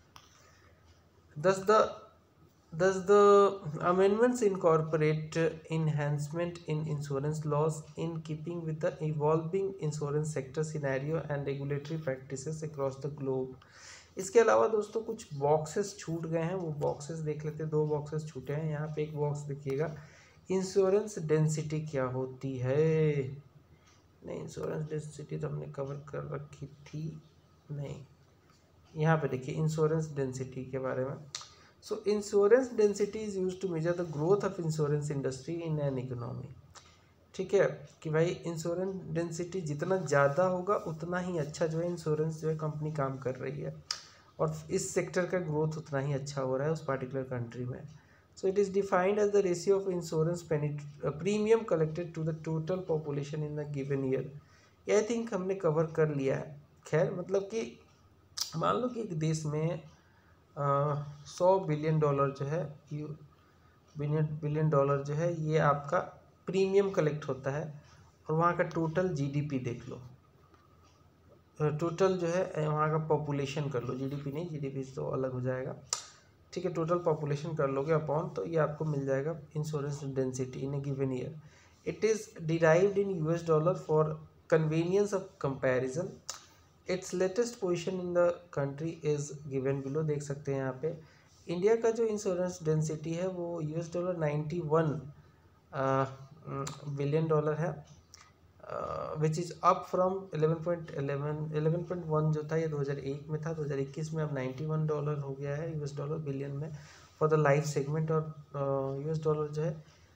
Thus, the amendments incorporate enhancement in insurance laws in keeping with the evolving insurance sector scenario and regulatory practices across the globe। इसके अलावा दोस्तों कुछ बॉक्सेस छूट गए हैं, वो बॉक्सेस देख लेते हैं। 2 बॉक्सेस छूटे हैं। यहाँ पे एक बॉक्स देखिएगा, इंश्योरेंस डेंसिटी क्या होती है। नहीं, इंश्योरेंस डेंसिटी तो हमने कवर कर रखी थी, नहीं। यहाँ पे देखिए इंश्योरेंस डेंसिटी के बारे में। So insurance density is used to measure the growth of insurance industry in an economy। ठीक है कि भाई इंश्योरेंस डेंसिटी जितना ज़्यादा होगा उतना ही अच्छा जो है इंश्योरेंस जो है कंपनी काम कर रही है, और इस सेक्टर का ग्रोथ उतना ही अच्छा हो रहा है उस पार्टिकुलर कंट्री में। So it is defined as the ratio of insurance premium collected to the total population in the given year. ये आई थिंक हमने कवर कर लिया है। खैर मतलब कि मान लो कि एक देश में 100 बिलियन डॉलर जो है बिलियन डॉलर जो है ये आपका प्रीमियम कलेक्ट होता है, और वहाँ का टोटल GDP देख लो, टोटल जो है वहाँ का पॉपुलेशन कर लो, GDP नहीं, GDP तो अलग हो जाएगा। ठीक है, टोटल पॉपुलेशन कर लोगे अपॉन, तो ये आपको मिल जाएगा insurance density in a given year. It is derived in US dollar for convenience of comparison. It's latest position in the country is given below. देख सकते हैं यहाँ पे इंडिया का जो इंश्योरेंस डेंसिटी है वो US डॉलर 91 बिलियन डॉलर है, विच इज़ अप फ्रॉम 11.1 जो था ये 2001 में था। 2021 में अब $91 हो गया है US डॉलर बिलियन में फॉर द लाइफ सेगमेंट, और US डॉलर जो है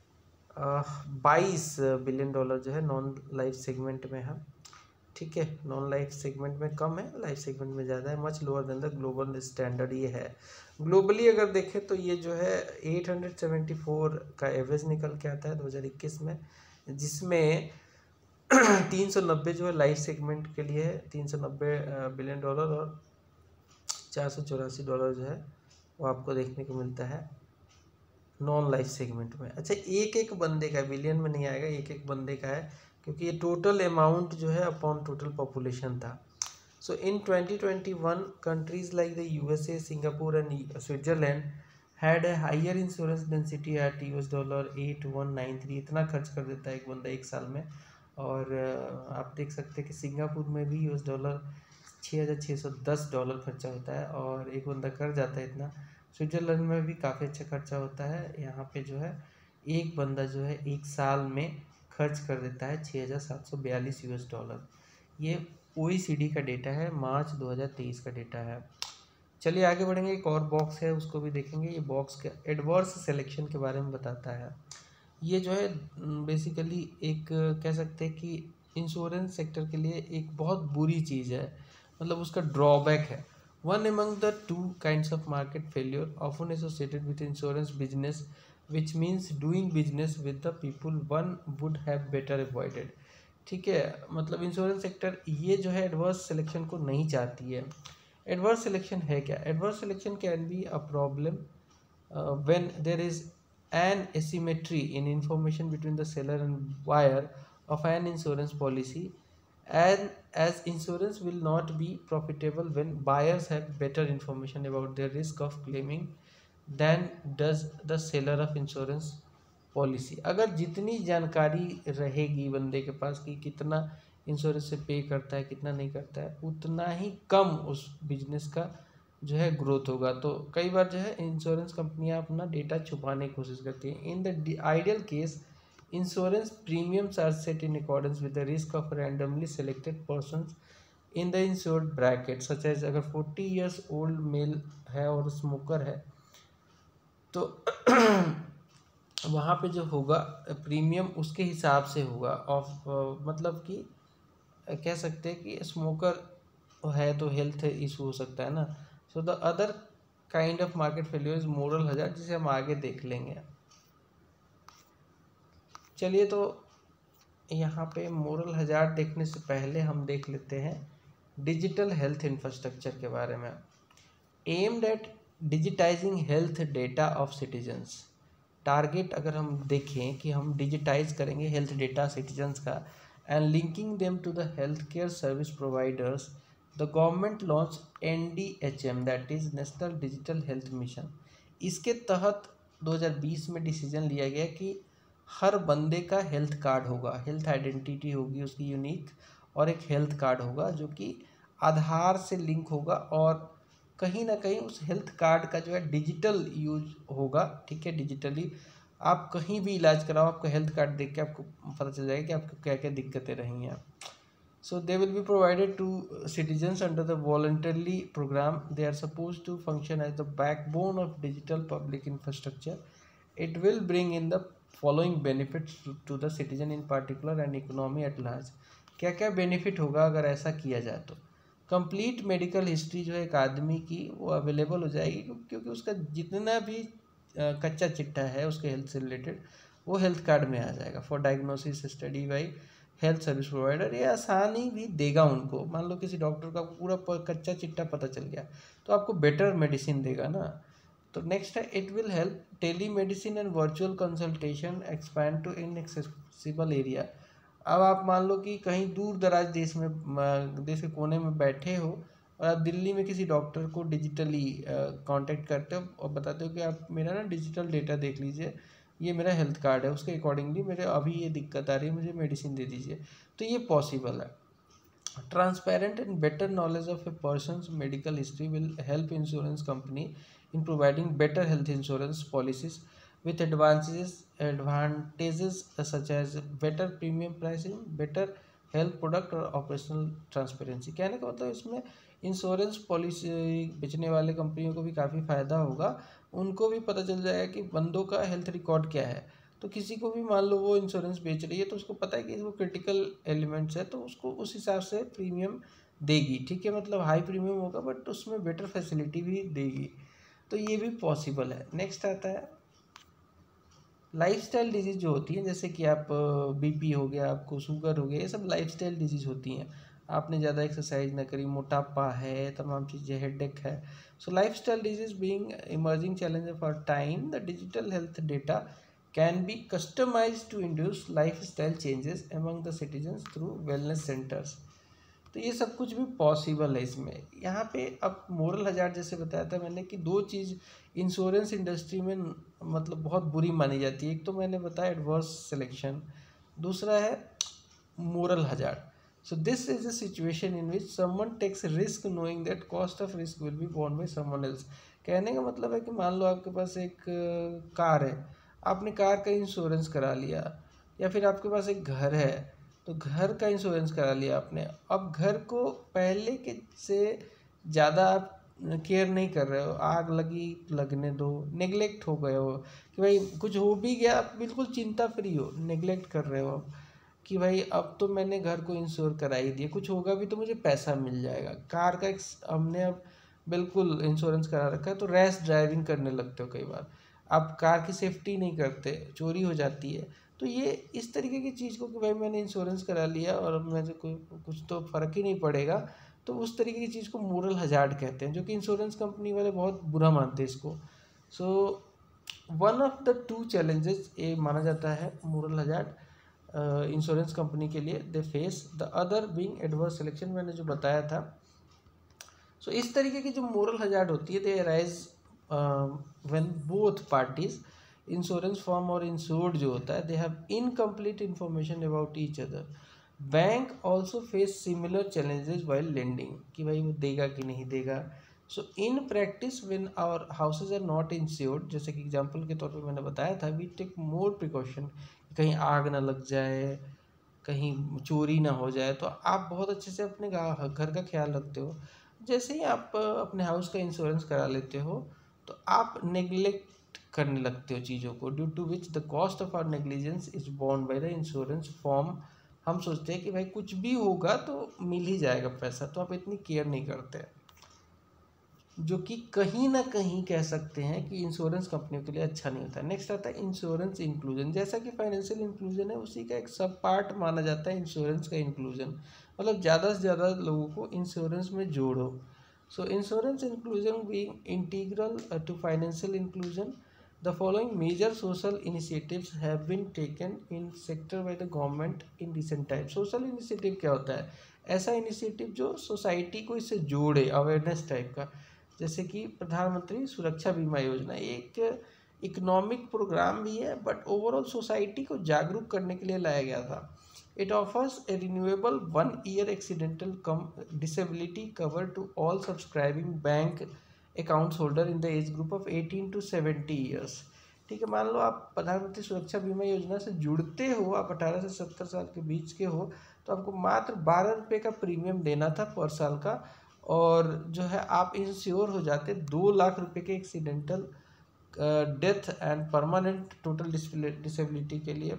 22 बिलियन डॉलर जो है नॉन लाइफ सेगमेंट में है। ठीक है, नॉन लाइफ सेगमेंट में कम है, लाइफ सेगमेंट में ज़्यादा है, much lower than the global standard ये है। ग्लोबली अगर देखें तो ये जो है 874 का एवरेज निकल के आता है 2021 में, जिसमें 390 जो है लाइफ सेगमेंट के लिए है, 390 बिलियन डॉलर, और 484 डॉलर जो है वो आपको देखने को मिलता है नॉन लाइफ सेगमेंट में। अच्छा, एक एक बंदे का, बिलियन में नहीं आएगा, एक एक बंदे का है, क्योंकि ये टोटल अमाउंट जो है अपॉन टोटल पॉपुलेशन था। So in 2021 countries like the USA, Singapore and Switzerland had a higher insurance density at US dollar 8193। इतना खर्च कर देता है एक बंदा एक साल में। और आप देख सकते हैं कि सिंगापुर में भी US डॉलर $6610 खर्चा होता है, और एक बंदा कर जाता है इतना। स्विट्जरलैंड में भी काफ़ी अच्छा खर्चा होता है। यहाँ पे जो है एक बंदा जो है एक साल में खर्च कर देता है $6742। ये OECD का डेटा है, मार्च 2023 का डेटा है। चलिए आगे बढ़ेंगे, एक और बॉक्स है उसको भी देखेंगे। ये बॉक्स के एडवर्स सिलेक्शन के बारे में बताता है। ये जो है बेसिकली एक कह सकते हैं कि इंश्योरेंस सेक्टर के लिए एक बहुत बुरी चीज़ है, मतलब उसका ड्रॉबैक है। One among the two kinds of market failure often associated with insurance business which means doing business with the people one would have better avoided. ठीक है, मतलब इंश्योरेंस सेक्टर ये जो है एडवर्स सिलेक्शन को नहीं चाहती है। एडवर्स सिलेक्शन है क्या? Adverse selection can be a problem when there is an asymmetry in information between the seller and buyer of an insurance policy, and as insurance will not be profitable when buyers have better information about their risk of claiming than does the seller of insurance policy. अगर जितनी जानकारी रहेगी बंदे के पास कि कितना इंश्योरेंस से पे करता है कितना नहीं करता है, उतना ही कम उस बिजनेस का जो है ग्रोथ होगा। तो कई बार जो है इंश्योरेंस कंपनियां अपना डेटा छुपाने की कोशिश करती हैं। In the ideal case insurance premiums are set in accordance with the risk of randomly selected persons in the insured bracket such as अगर 40 ईयर्स ओल्ड मेल है और स्मोकर है तो वहाँ पे जो होगा प्रीमियम उसके हिसाब से होगा ऑफ, मतलब कि कह सकते हैं कि स्मोकर है तो हेल्थ इशू हो सकता है ना। So the other kind of market failure is moral hazard, जिसे हम आगे देख लेंगे। चलिए, तो यहाँ पे मोरल हजार्ड देखने से पहले हम देख लेते हैं डिजिटल हेल्थ इंफ्रास्ट्रक्चर के बारे में। Aimed at digitising health data of citizens, target अगर हम देखें कि हम डिजिटाइज करेंगे हेल्थ डेटा सिटीजन्स का and linking them to the health care service providers, the government launch NDHM that is national digital health mission. इसके तहत 2020 में डिसीजन लिया गया कि हर बंदे का हेल्थ कार्ड होगा, हेल्थ आइडेंटिटी होगी उसकी यूनिक, और एक हेल्थ कार्ड होगा जो कि आधार से लिंक होगा और कहीं ना कहीं उस हेल्थ कार्ड का जो है डिजिटल यूज होगा। ठीक है, डिजिटली आप कहीं भी इलाज कराओ, आपको हेल्थ कार्ड देख के आपको पता चल जाएगा कि आपको क्या क्या दिक्कतें रही हैं। So they will be provided to citizens under the voluntarily program. They are suppose to function as the backbone of digital public infrastructure. It will bring in the following benefits to the citizen in particular and economy at large. क्या क्या बेनिफिट होगा अगर ऐसा किया जाए? तो कंप्लीट मेडिकल हिस्ट्री जो है एक आदमी की वो अवेलेबल हो जाएगी, क्योंकि उसका जितना भी कच्चा चिट्ठा है उसके हेल्थ से रिलेटेड वो हेल्थ कार्ड में आ जाएगा। For diagnosis study by health service provider, ये आसानी भी देगा उनको। मान लो किसी डॉक्टर का पूरा कच्चा चिट्ठा पता चल गया तो आपको बेटर मेडिसिन देगा ना। तो नेक्स्ट है it will help telemedicine and virtual consultation expand to inaccessible area. अब आप मान लो कि कहीं दूर दराज देश में, देश के कोने में बैठे हो और आप दिल्ली में किसी डॉक्टर को डिजिटली कांटेक्ट करते हो और बताते हो कि आप मेरा ना डिजिटल डेटा देख लीजिए, ये मेरा हेल्थ कार्ड है, उसके अकॉर्डिंगली मेरे अभी ये दिक्कत आ रही है, मुझे मेडिसिन दे दीजिए। तो ये पॉसिबल है। Transparent and better knowledge of a person's medical history will help insurance company in providing better health insurance policies with advantages such as better premium pricing, better health product और operational transparency। कहने का मतलब इसमें इंश्योरेंस पॉलिसी बेचने वाले कंपनियों को भी काफ़ी फ़ायदा होगा। उनको भी पता चल जाएगा कि बंदों का हेल्थ रिकॉर्ड क्या है। तो किसी को भी मान लो वो इंश्योरेंस बेच रही है तो उसको पता है कि वो क्रिटिकल एलिमेंट्स है, तो उसको उस हिसाब से प्रीमियम देगी। ठीक है, मतलब हाई प्रीमियम होगा बट उसमें बेटर फैसिलिटी भी देगी। तो ये भी पॉसिबल है। नेक्स्ट आता है लाइफस्टाइल डिजीज़ जो होती हैं, जैसे कि आप BP हो गया, आपको शुगर हो गया, ये सब लाइफस्टाइल डिजीज़ होती हैं। आपने ज़्यादा एक्सरसाइज ना करी, मोटापा है, तमाम चीज़ें, हेडेक है। So lifestyle diseases being emerging challenge of our time, the digital health data can be customised to induce lifestyle changes among the citizens through wellness centres. तो ये सब कुछ भी पॉसिबल है इसमें। यहाँ पे अब मोरल हजार्ड जैसे बताया था मैंने कि दो चीज़ इंश्योरेंस इंडस्ट्री में मतलब बहुत बुरी मानी जाती है। एक तो मैंने बताया एडवर्स सिलेक्शन, दूसरा है moral hazard. So this is a situation in which someone takes risk knowing that cost of risk will be borne by someone else. कहने का मतलब है कि मान लो आपके पास एक कार है, आपने कार का इंश्योरेंस करा लिया, या फिर आपके पास एक घर है तो घर का इंश्योरेंस करा लिया आपने। अब घर को पहले के से ज़्यादा आप केयर नहीं कर रहे हो, आग लगी लगने दो, नेग्लेक्ट हो गए हो कि भाई कुछ हो भी गया, आप बिल्कुल चिंता फ्री हो, नेग्लेक्ट कर रहे हो। कि भाई अब तो मैंने घर को इंश्योर करा ही दिया, कुछ होगा भी तो मुझे पैसा मिल जाएगा। कार का हमने अब बिल्कुल इंश्योरेंस करा रखा है, तो रैश ड्राइविंग करने लगते हो कई बार, आप कार की सेफ्टी नहीं करते, चोरी हो जाती है। तो ये इस तरीके की चीज़ को कि भाई मैंने इंश्योरेंस करा लिया और अब मुझे कोई कुछ तो फ़र्क ही नहीं पड़ेगा, तो उस तरीके की चीज़ को मोरल हजार्ड कहते हैं, जो कि इंश्योरेंस कंपनी वाले बहुत बुरा मानते हैं इसको। So one of the two challenges ये माना जाता है मोरल हजार्ड इंश्योरेंस कंपनी के लिए, they face, the other being adverse selection, मैंने जो बताया था। सो इस तरीके की जो मोरल हजार्ड होती है, they arise when both parties, insurance firm और इंश्योर्ड जो होता है, they have incomplete information about each other. Bank also face similar challenges while lending, कि भाई वो देगा कि नहीं देगा। So in practice when our houses are not insured, जैसे कि एग्जांपल के तौर पे मैंने बताया था, वी टेक मोर प्रिकॉशन, कहीं आग ना लग जाए, कहीं चोरी ना हो जाए, तो आप बहुत अच्छे से अपने घर का ख्याल रखते हो। जैसे ही आप अपने हाउस का इंश्योरेंस करा लेते हो, तो आप नेग्लेक्ट करने लगते हो चीज़ों को, due to which the cost of our negligence is borne by the insurance form. हम सोचते हैं कि भाई कुछ भी होगा तो मिल ही जाएगा पैसा, तो आप इतनी केयर नहीं करते, जो कि कहीं ना कहीं कह सकते हैं कि इंश्योरेंस कंपनियों के लिए अच्छा नहीं होता है। नेक्स्ट आता है इंश्योरेंस इंक्लूजन। जैसा कि फाइनेंशियल इंक्लूजन है, उसी का एक सब पार्ट माना जाता है इंश्योरेंस का इंक्लूजन, मतलब ज़्यादा से ज़्यादा लोगों को इंश्योरेंस में जोड़ो। So insurance inclusion being integral to financial inclusion, the following major social initiatives have been taken in sector by the government in recent time. Social initiative क्या होता है? ऐसा इनिशिएटिव जो सोसाइटी को इससे जोड़े, अवेयरनेस टाइप का। जैसे कि प्रधानमंत्री सुरक्षा बीमा योजना एक इकोनॉमिक प्रोग्राम भी है, बट ओवरऑल सोसाइटी को जागरूक करने के लिए लाया गया था। It offers a renewable 1 year accidental cum disability cover to all subscribing bank accounts holder in the age group of 18 to 70 years. ठीक है, मान लो आप प्रधानमंत्री सुरक्षा बीमा योजना से जुड़ते हो, आप 18 से 70 साल के बीच के हो, तो आपको मात्र 12 रुपये का प्रीमियम देना था पर साल का, और जो है आप इंश्योर हो जाते 2 लाख रुपए के accidental death and permanent total disability के लिए।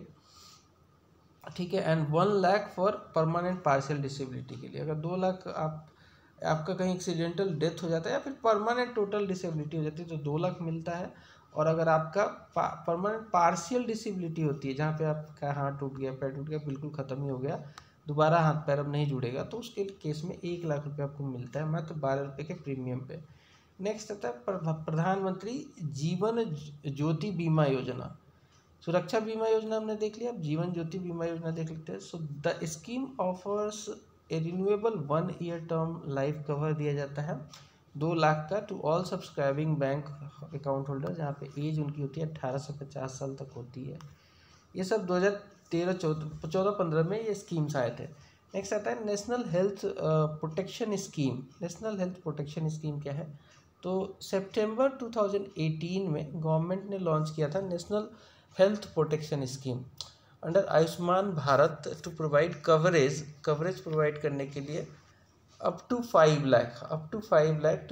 ठीक है, and 1 lakh for permanent partial disability के लिए। अगर 2 लाख आपका कहीं एक्सीडेंटल डेथ हो जाता है या फिर परमानेंट टोटल डिसेबिलिटी हो जाती है, तो 2 लाख मिलता है। और अगर आपका परमानेंट पार्शियल डिसेबिलिटी होती है, जहाँ पे आपका हाथ टूट गया, पैर टूट गया, बिल्कुल ख़त्म ही हो गया, दोबारा हाथ पैर अब नहीं जुड़ेगा, तो उसके केस में 1 लाख रुपये आपको मिलता है मात्र 12 रुपये के प्रीमियम पे। नेक्स्ट आता है प्रधानमंत्री जीवन ज्योति बीमा योजना। सुरक्षा बीमा योजना हमने देख लिया, अब जीवन ज्योति बीमा योजना देख लेते हैं। So the scheme offers a renewable 1 year term life cover दिया जाता है 2 लाख का to all subscribing bank account holder, जहाँ पे एज उनकी होती है 18 से 50 साल तक होती है। ये सब 2013-14-15 में ये स्कीम्स आए थे। नेक्स्ट आता है national health protection scheme. National health protection scheme क्या है? तो सितंबर 2018 में गवर्नमेंट ने लॉन्च किया था national health protection scheme under Ayushman Bharat to provide coverage provide करने के लिए up to 5 lakh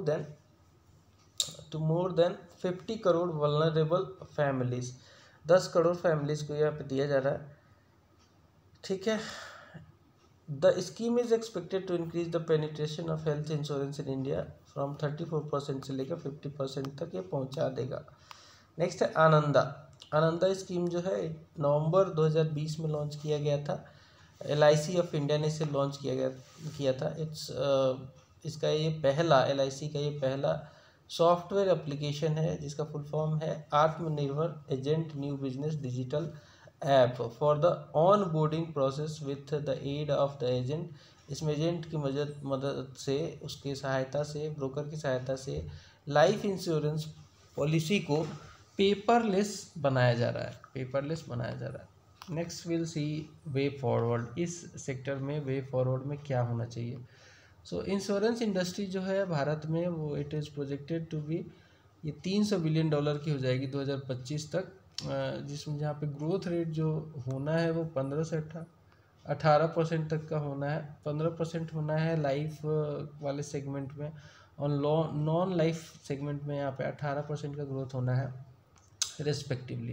to more than 50 crore vulnerable families. 10 crore families को यहाँ पे दिया जा रहा है। ठीक है, the scheme is expected to increase the penetration of health insurance in India from 34% से लेकर 50% तक ये पहुँचा देगा। नेक्स्ट है आनंदा स्कीम, जो है नवंबर 2020 में लॉन्च किया गया था। LIC ऑफ इंडिया ने इसे लॉन्च किया था। इसका ये पहला LIC का ये पहला सॉफ्टवेयर एप्लीकेशन है, जिसका फुल फॉर्म है आत्मनिर्भर agent new business digital app for the onboarding process with the aid of the agent. इसमें एजेंट की मदद से, उसकी सहायता से, ब्रोकर की सहायता से लाइफ इंश्योरेंस पॉलिसी को पेपरलेस बनाया जा रहा है। Next will see way forward. इस सेक्टर में वे फॉरवर्ड में क्या होना चाहिए? सो इंश्योरेंस इंडस्ट्री जो है भारत में, वो it is projected to be, ये $300 बिलियन की हो जाएगी 2025 तक, जिसमें जहाँ पे ग्रोथ रेट जो होना है वो 15 से 18% तक का होना है। 15% होना है लाइफ वाले सेगमेंट में, और नॉन लाइफ सेगमेंट में यहाँ पे 18% का ग्रोथ होना है respectively.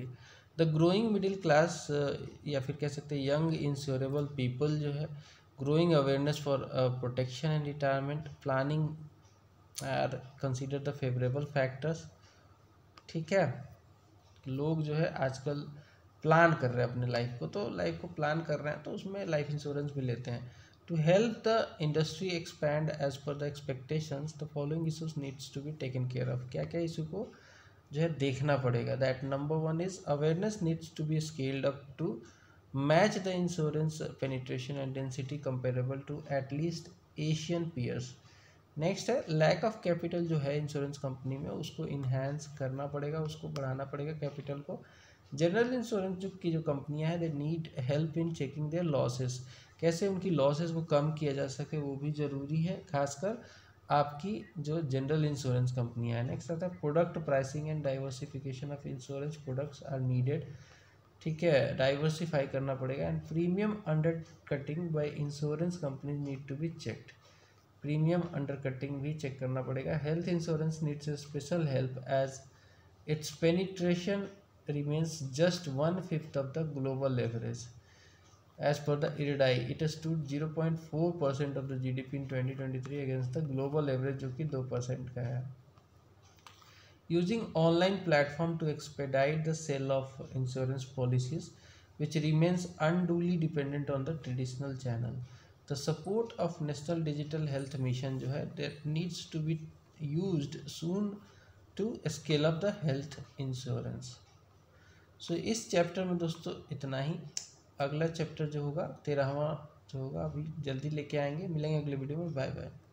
The growing middle class या फिर कह सकते हैं यंग इंश्योरेबल पीपल जो है, growing awareness for protection and retirement planning are consider the favourable factors. ठीक है, लोग जो है आजकल प्लान कर रहे हैं अपने लाइफ को, तो लाइफ को प्लान कर रहे हैं तो उसमें लाइफ इंश्योरेंस भी लेते हैं। To help the industry expand as per the expectations the following issues needs to be taken care of. क्या क्या इशू को जो है देखना पड़ेगा? That number one is awareness needs to be scaled up to match the insurance penetration and density comparable to at least Asian peers. Next है लैक ऑफ कैपिटल जो है इंश्योरेंस कंपनी में, उसको इन्हेंस करना पड़ेगा, उसको बढ़ाना पड़ेगा कैपिटल को। जनरल इंश्योरेंस जो कंपनियां हैं they need help in checking their losses, कैसे उनकी लॉसेस को कम किया जा सके वो भी ज़रूरी है, खासकर आपकी जो जनरल इंश्योरेंस कंपनियां हैं। नेक्स्ट आता है product pricing and diversification of insurance products are needed. ठीक है, डाइवर्सिफाई करना पड़ेगा। And premium undercutting by insurance company need to be checked, premium undercutting भी चेक करना पड़ेगा। Health insurance needs a special help as its penetration remains just 1/5 of the global average. As per the IRDAI, it stood 0.4% of the GDP in 2023 against the global average जो कि 2% का है। Using online platform to expedite the sale of insurance policies, which remains unduly dependent on the traditional channel. The support of National Digital Health Mission जो है that needs to be used soon to scale up the health insurance. सो इस चैप्टर में दोस्तों इतना ही। अगला चैप्टर जो होगा 13वां जो होगा अभी जल्दी लेके आएंगे। मिलेंगे अगले वीडियो में। Bye bye.